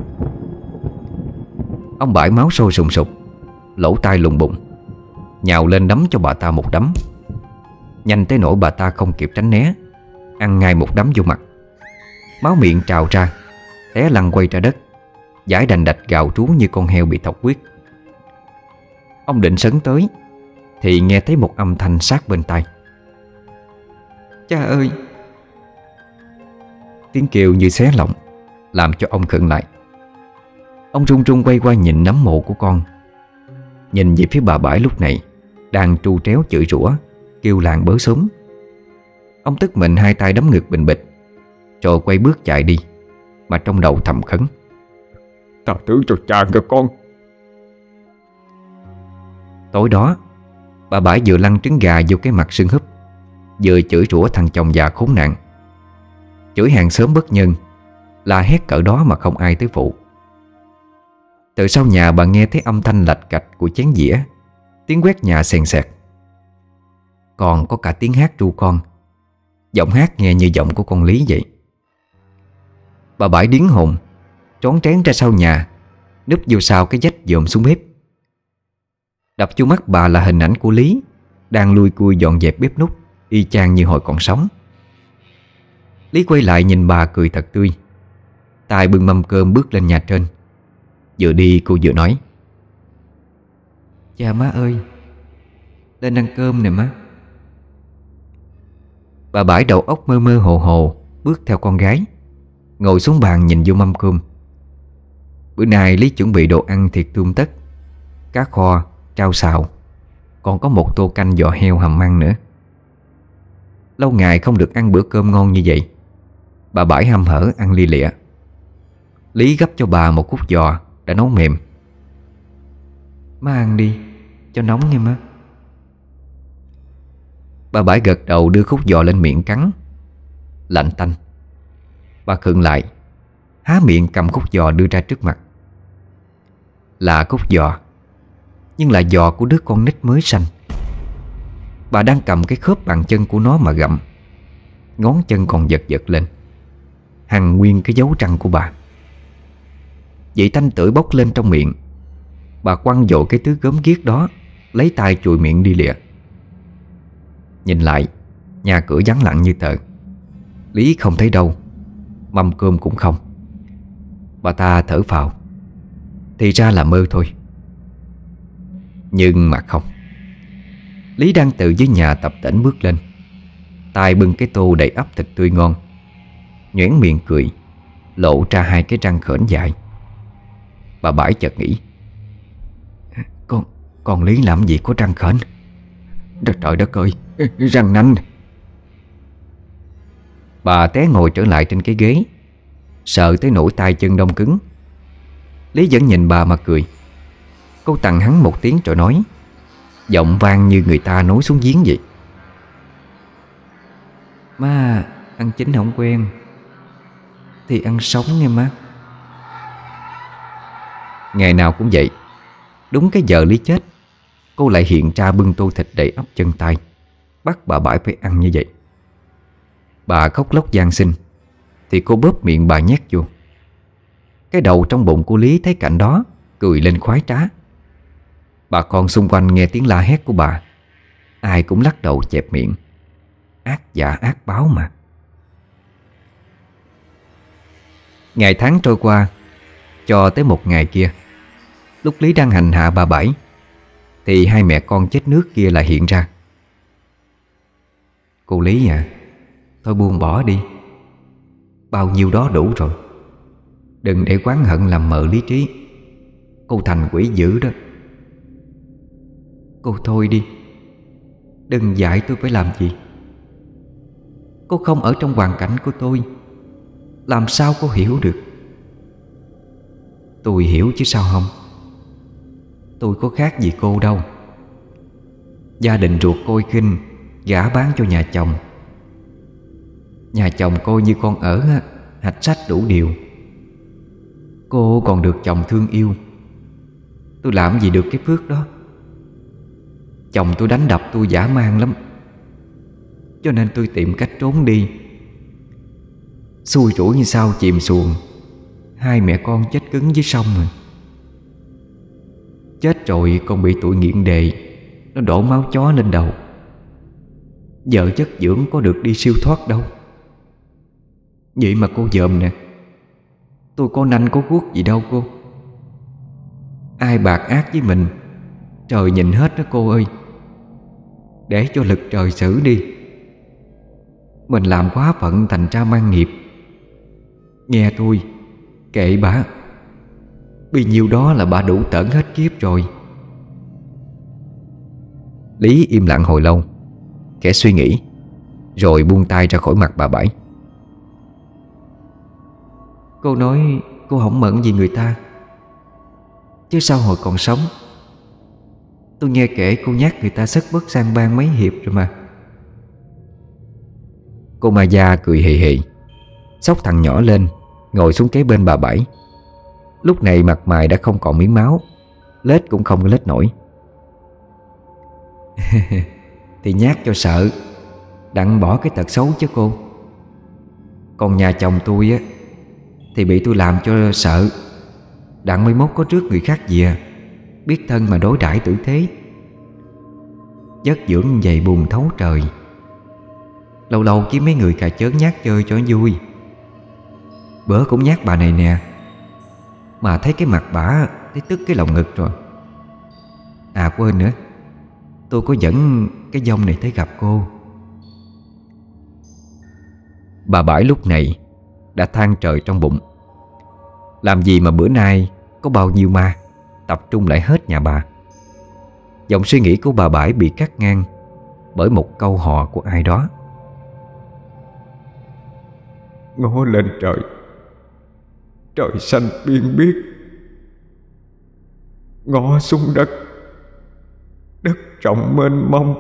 Ông Bãi máu sôi sùng sục, lỗ tai lùng bụng, nhào lên đấm cho bà ta một đấm. Nhanh tới nỗi bà ta không kịp tránh né, ăn ngay một đấm vô mặt. Máu miệng trào ra, té lăn quay ra đất, dãi đành đạch gào trú như con heo bị thọc huyết. Ông định sấn tới thì nghe thấy một âm thanh sát bên tai. Cha ơi! Tiếng kêu như xé lòng, làm cho ông khựng lại. Ông run run quay qua nhìn nấm mộ của con, nhìn về phía bà Bãi lúc này đang tru tréo chửi rủa, kêu làng bớ súng. Ông tức mình hai tay đấm ngực bình bịch, rồi quay bước chạy đi, mà trong đầu thầm khấn: Tao thứ cho cha kìa con. Tối đó, bà Bãi vừa lăn trứng gà vô cái mặt sưng húp, vừa chửi rủa thằng chồng già khốn nạn. Chửi hàng xóm bất nhân, la hét cỡ đó mà không ai tới phụ. Từ sau nhà bà nghe thấy âm thanh lạch cạch của chén dĩa, tiếng quét nhà xèn xẹt, còn có cả tiếng hát ru con. Giọng hát nghe như giọng của con Lý vậy. Bà Bãi điếng hồn, trón trén ra sau nhà, núp vô sau cái vách dòm xuống bếp. Đập vô mắt bà là hình ảnh của Lý đang lui cui dọn dẹp bếp núc, y chang như hồi còn sống. Lý quay lại nhìn bà cười thật tươi, tay bưng mâm cơm bước lên nhà trên. Vừa đi cô vừa nói: Cha má ơi, lên ăn cơm nè má. Bà Bãi đầu óc mơ mơ hồ hồ bước theo con gái, ngồi xuống bàn nhìn vô mâm cơm. Bữa nay Lý chuẩn bị đồ ăn thịt tươm tất, cá kho, rau xào, còn có một tô canh giò heo hầm măng nữa. Lâu ngày không được ăn bữa cơm ngon như vậy, bà Bãi hăm hở ăn lia lịa. Lý gấp cho bà một cút giò đã nấu mềm. Má ăn đi, cho nóng nha má. Bà Bãi gật đầu đưa khúc giò lên miệng cắn. Lạnh tanh. Bà khựng lại, há miệng cầm khúc giò đưa ra trước mặt. Là khúc giò, nhưng là giò của đứa con nít mới sanh. Bà đang cầm cái khớp bàn chân của nó mà gặm, ngón chân còn giật giật lên, hằn nguyên cái dấu răng của bà. Vị tanh tưởi bốc lên trong miệng. Bà quăng dội cái thứ gớm ghiếc đó, lấy tay chùi miệng đi lịa. Nhìn lại, nhà cửa vắng lặng như tờ. Lý không thấy đâu, mâm cơm cũng không. Bà ta thở phào, thì ra là mơ thôi. Nhưng mà không. Lý đang từ dưới nhà tập tễnh bước lên, tay bưng cái tô đầy ắp thịt tươi ngon, nhoẻn miệng cười, lộ ra hai cái răng khểnh dài. Bà Bãi chợt nghĩ: Con con Lý làm gì có răng khểnh? Trời, trời đất ơi, răng nanh. Bà té ngồi trở lại trên cái ghế, sợ tới nỗi tay chân đông cứng. Lý vẫn nhìn bà mà cười. Cô tặng hắn một tiếng rồi nói, giọng vang như người ta nói xuống giếng vậy: Má ăn chín không quen thì ăn sống nha má. Ngày nào cũng vậy. Đúng cái giờ Lý chết, cô lại hiện ra bưng tô thịt đầy ắp chân tay, bắt bà Bãi phải ăn như vậy. Bà khóc lóc van xin thì cô bóp miệng bà nhét vô. Cái đầu trong bụng của Lý thấy cảnh đó, cười lên khoái trá. Bà con xung quanh nghe tiếng la hét của bà, ai cũng lắc đầu chẹp miệng. Ác dạ ác báo mà. Ngày tháng trôi qua, cho tới một ngày kia, lúc Lý đang hành hạ bà Bảy, thì hai mẹ con chết nước kia lại hiện ra. Cô Lý à, thôi buông bỏ đi, bao nhiêu đó đủ rồi. Đừng để oán hận làm mờ lý trí. Cô thành quỷ dữ đó. Cô thôi đi, đừng dạy tôi phải làm gì. Cô không ở trong hoàn cảnh của tôi, làm sao cô hiểu được? Tôi hiểu chứ sao không. Tôi có khác gì cô đâu. Gia đình ruột cô khinh gả bán cho nhà chồng. Nhà chồng coi như con ở á, hạch sách đủ điều. Cô còn được chồng thương yêu. Tôi làm gì được cái phước đó. Chồng tôi đánh đập tôi dã man lắm, cho nên tôi tìm cách trốn đi. Xui rủi như sao chìm xuồng, hai mẹ con chết cứng dưới sông rồi. Chết rồi còn bị tụi nghiện đề nó đổ máu chó lên đầu. Vợ chất dưỡng có được đi siêu thoát đâu. Vậy mà cô dòm nè, tôi có nanh có guốc gì đâu cô. Ai bạc ác với mình, trời nhìn hết đó cô ơi. Để cho lực trời xử đi. Mình làm quá phận thành ra mang nghiệp. Nghe tôi, kệ bà. Vì nhiêu đó là bà đủ tởn hết kiếp rồi. Lý im lặng hồi lâu, khẽ suy nghĩ, rồi buông tay ra khỏi mặt bà Bảy. Cô nói cô không mẫn gì người ta, chứ sao hồi còn sống tôi nghe kể cô nhắc người ta xất bất sang ban mấy hiệp rồi mà. Cô Ma Gia cười hì hì, xốc thằng nhỏ lên, ngồi xuống kế bên bà Bảy. Lúc này mặt mày đã không còn miếng máu, lết cũng không có lết nổi. Thì nhát cho sợ, đặng bỏ cái tật xấu chứ cô. Còn nhà chồng tôi á thì bị tôi làm cho sợ, đặng mới mốt có trước người khác gì à. Biết thân mà đối đãi tử thế. Chất dưỡng vậy buồn thấu trời. Lâu lâu kiếm mấy người cà chớn nhát chơi cho vui. Bữa cũng nhát bà này nè, mà thấy cái mặt bả thấy tức cái lòng ngực rồi. À quên nữa, tôi có dẫn cái dông này tới gặp cô. Bà Bảy lúc này đã than trời trong bụng. Làm gì mà bữa nay có bao nhiêu ma tập trung lại hết nhà bà. Dòng suy nghĩ của bà Bảy bị cắt ngang bởi một câu hò của ai đó. Ngó lên trời, trời xanh biên biếc. Ngó xuống đất, đất rộng mênh mông.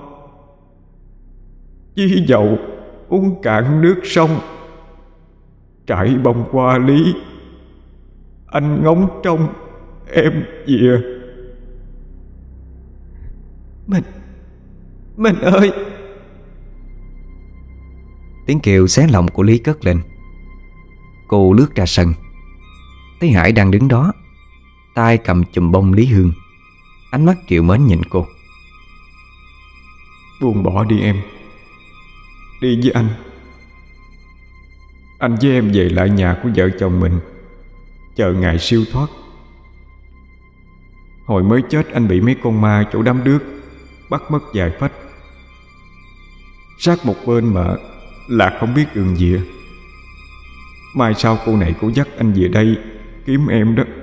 Chí dầu uống cạn nước sông, trải bông qua lý. Anh ngóng trông em về. Mình, mình ơi. Tiếng kêu xé lòng của Lý cất lên. Cô lướt ra sân, thấy Hải đang đứng đó, tay cầm chùm bông Lý Hương, ánh mắt trìu mến nhìn cô. Buông bỏ đi em, đi với anh. Anh với em về lại nhà của vợ chồng mình, chờ ngày siêu thoát. Hồi mới chết anh bị mấy con ma chỗ đám đước bắt mất vài phách. Sát một bên mà là không biết đường về. Mai sau cô này cô dắt anh về đây kiếm em đó.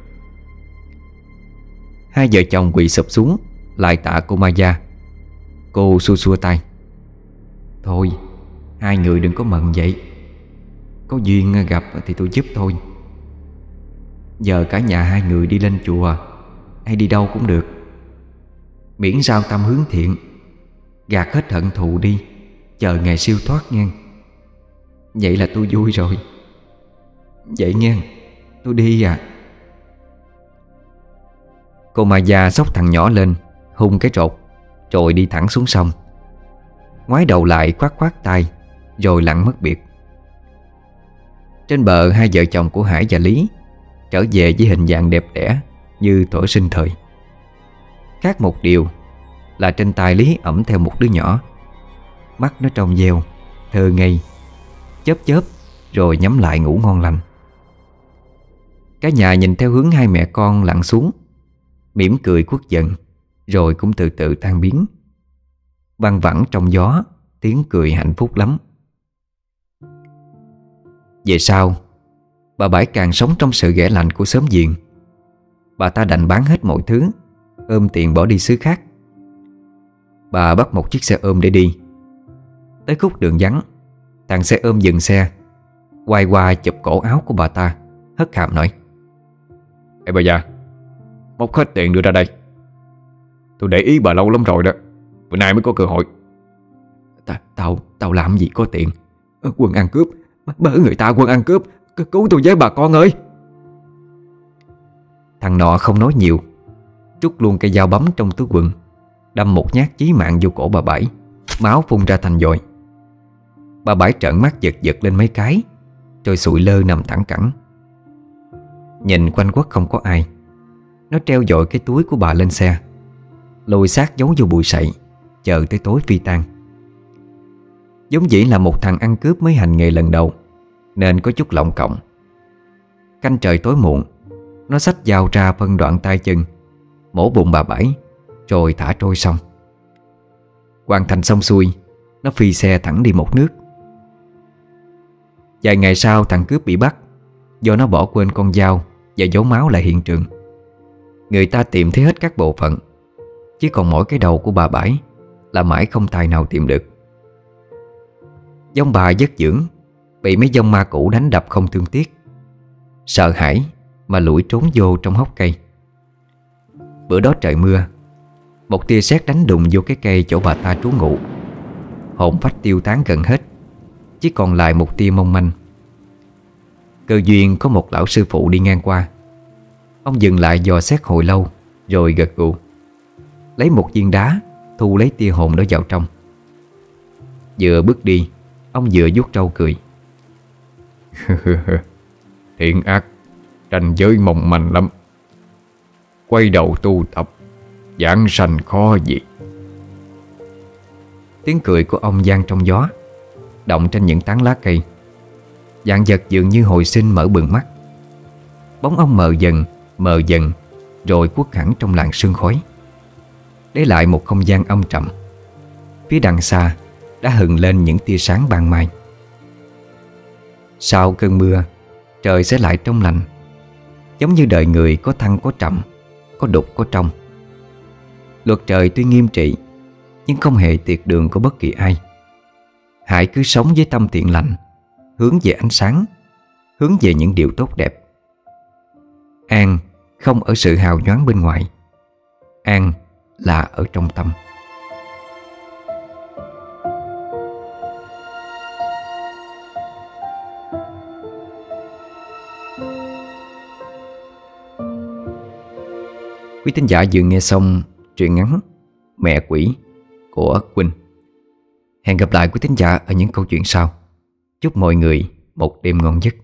Hai vợ chồng quỳ sụp xuống lại tạ cô Ma Gia. Cô xua xua tay. Thôi, hai người đừng có mận vậy. Có duyên gặp thì tôi giúp thôi. Giờ cả nhà hai người đi lên chùa hay đi đâu cũng được, miễn sao tâm hướng thiện, gạt hết hận thù đi, chờ ngày siêu thoát nghe. Vậy là tôi vui rồi. Vậy nghe, tôi đi à. Cô Ma Gia xốc thằng nhỏ lên, hung cái rột, rồi đi thẳng xuống sông. Ngoái đầu lại khoát khoát tay, rồi lặn mất biệt. Trên bờ, hai vợ chồng của Hải và Lý trở về với hình dạng đẹp đẽ như thuở sinh thời. Khác một điều là trên tay Lý ẵm theo một đứa nhỏ. Mắt nó trong veo, thơ ngây, chớp chớp rồi nhắm lại ngủ ngon lành. Cả nhà nhìn theo hướng hai mẹ con lặn xuống, mỉm cười khuất giận, rồi cũng từ từ tan biến. Văng vẳng trong gió tiếng cười hạnh phúc lắm. Về sau, bà Bảy càng sống trong sự ghẻ lạnh của xóm giềng. Bà ta đành bán hết mọi thứ, ôm tiền bỏ đi xứ khác. bà bắt một chiếc xe ôm để đi. Tới khúc đường vắng, thằng xe ôm dừng xe, quay qua chụp cổ áo của bà ta, hất hàm nói: Ê bà già, móc hết tiền đưa ra đây. Tôi để ý bà lâu lắm rồi đó, bữa nay mới có cơ hội. Ta, Tao tao làm gì có tiền. Quân ăn cướp, bớ người ta quân ăn cướp, cứu tôi với bà con ơi. Thằng nọ không nói nhiều, trút luôn cây dao bấm trong túi quần, đâm một nhát chí mạng vô cổ bà Bảy. Máu phun ra thành dội. Bà Bảy trợn mắt giật giật lên mấy cái, rồi sụi lơ nằm thẳng cẳng. Nhìn quanh quất không có ai, nó treo dội cái túi của bà lên xe, lôi xác giấu vô bụi sậy, chờ tới tối phi tang. Giống dĩ là một thằng ăn cướp mới hành nghề lần đầu, nên có chút lọng cộng. Canh trời tối muộn, nó xách dao ra phân đoạn tay chân, mổ bụng bà Bảy, rồi thả trôi sông. Hoàn thành xong xuôi, nó phi xe thẳng đi một nước. Vài ngày sau thằng cướp bị bắt, do nó bỏ quên con dao và dấu máu lại hiện trường. Người ta tìm thấy hết các bộ phận, chỉ còn mỗi cái đầu của bà Bảy là mãi không tài nào tìm được. Dông bà dất dưỡng, bị mấy dông ma cũ đánh đập không thương tiếc, sợ hãi mà lủi trốn vô trong hốc cây. Bữa đó trời mưa, một tia sét đánh đùng vô cái cây chỗ bà ta trú ngụ. Hồn phách tiêu tán gần hết, chỉ còn lại một tia mong manh. Cơ duyên có một lão sư phụ đi ngang qua. Ông dừng lại dò xét hồi lâu, rồi gật gù, lấy một viên đá thu lấy tia hồn đó vào trong. Vừa bước đi, ông vừa vuốt râu cười. Thiện ác ranh giới mong manh lắm. Quay đầu tu tập, giảng sanh khó gì. Tiếng cười của ông vang trong gió, động trên những tán lá cây. Vạn vật dường như hồi sinh mở bừng mắt. Bóng ông mờ dần, mờ dần, rồi khuất hẳn trong làn sương khói, để lại một không gian âm trầm. Phía đằng xa đã hừng lên những tia sáng ban mai. Sau cơn mưa, trời sẽ lại trong lành, giống như đời người có thăng có trầm, có đục có trong. Luật trời tuy nghiêm trị, nhưng không hề tiệt đường của bất kỳ ai. Hãy cứ sống với tâm thiện lành, hướng về ánh sáng, hướng về những điều tốt đẹp. An không ở sự hào nhoáng bên ngoài, an là ở trong tâm. Quý thính giả vừa nghe xong truyện ngắn Mẹ Quỷ của Quỳnh. Hẹn gặp lại quý thính giả ở những câu chuyện sau. Chúc mọi người một đêm ngon giấc.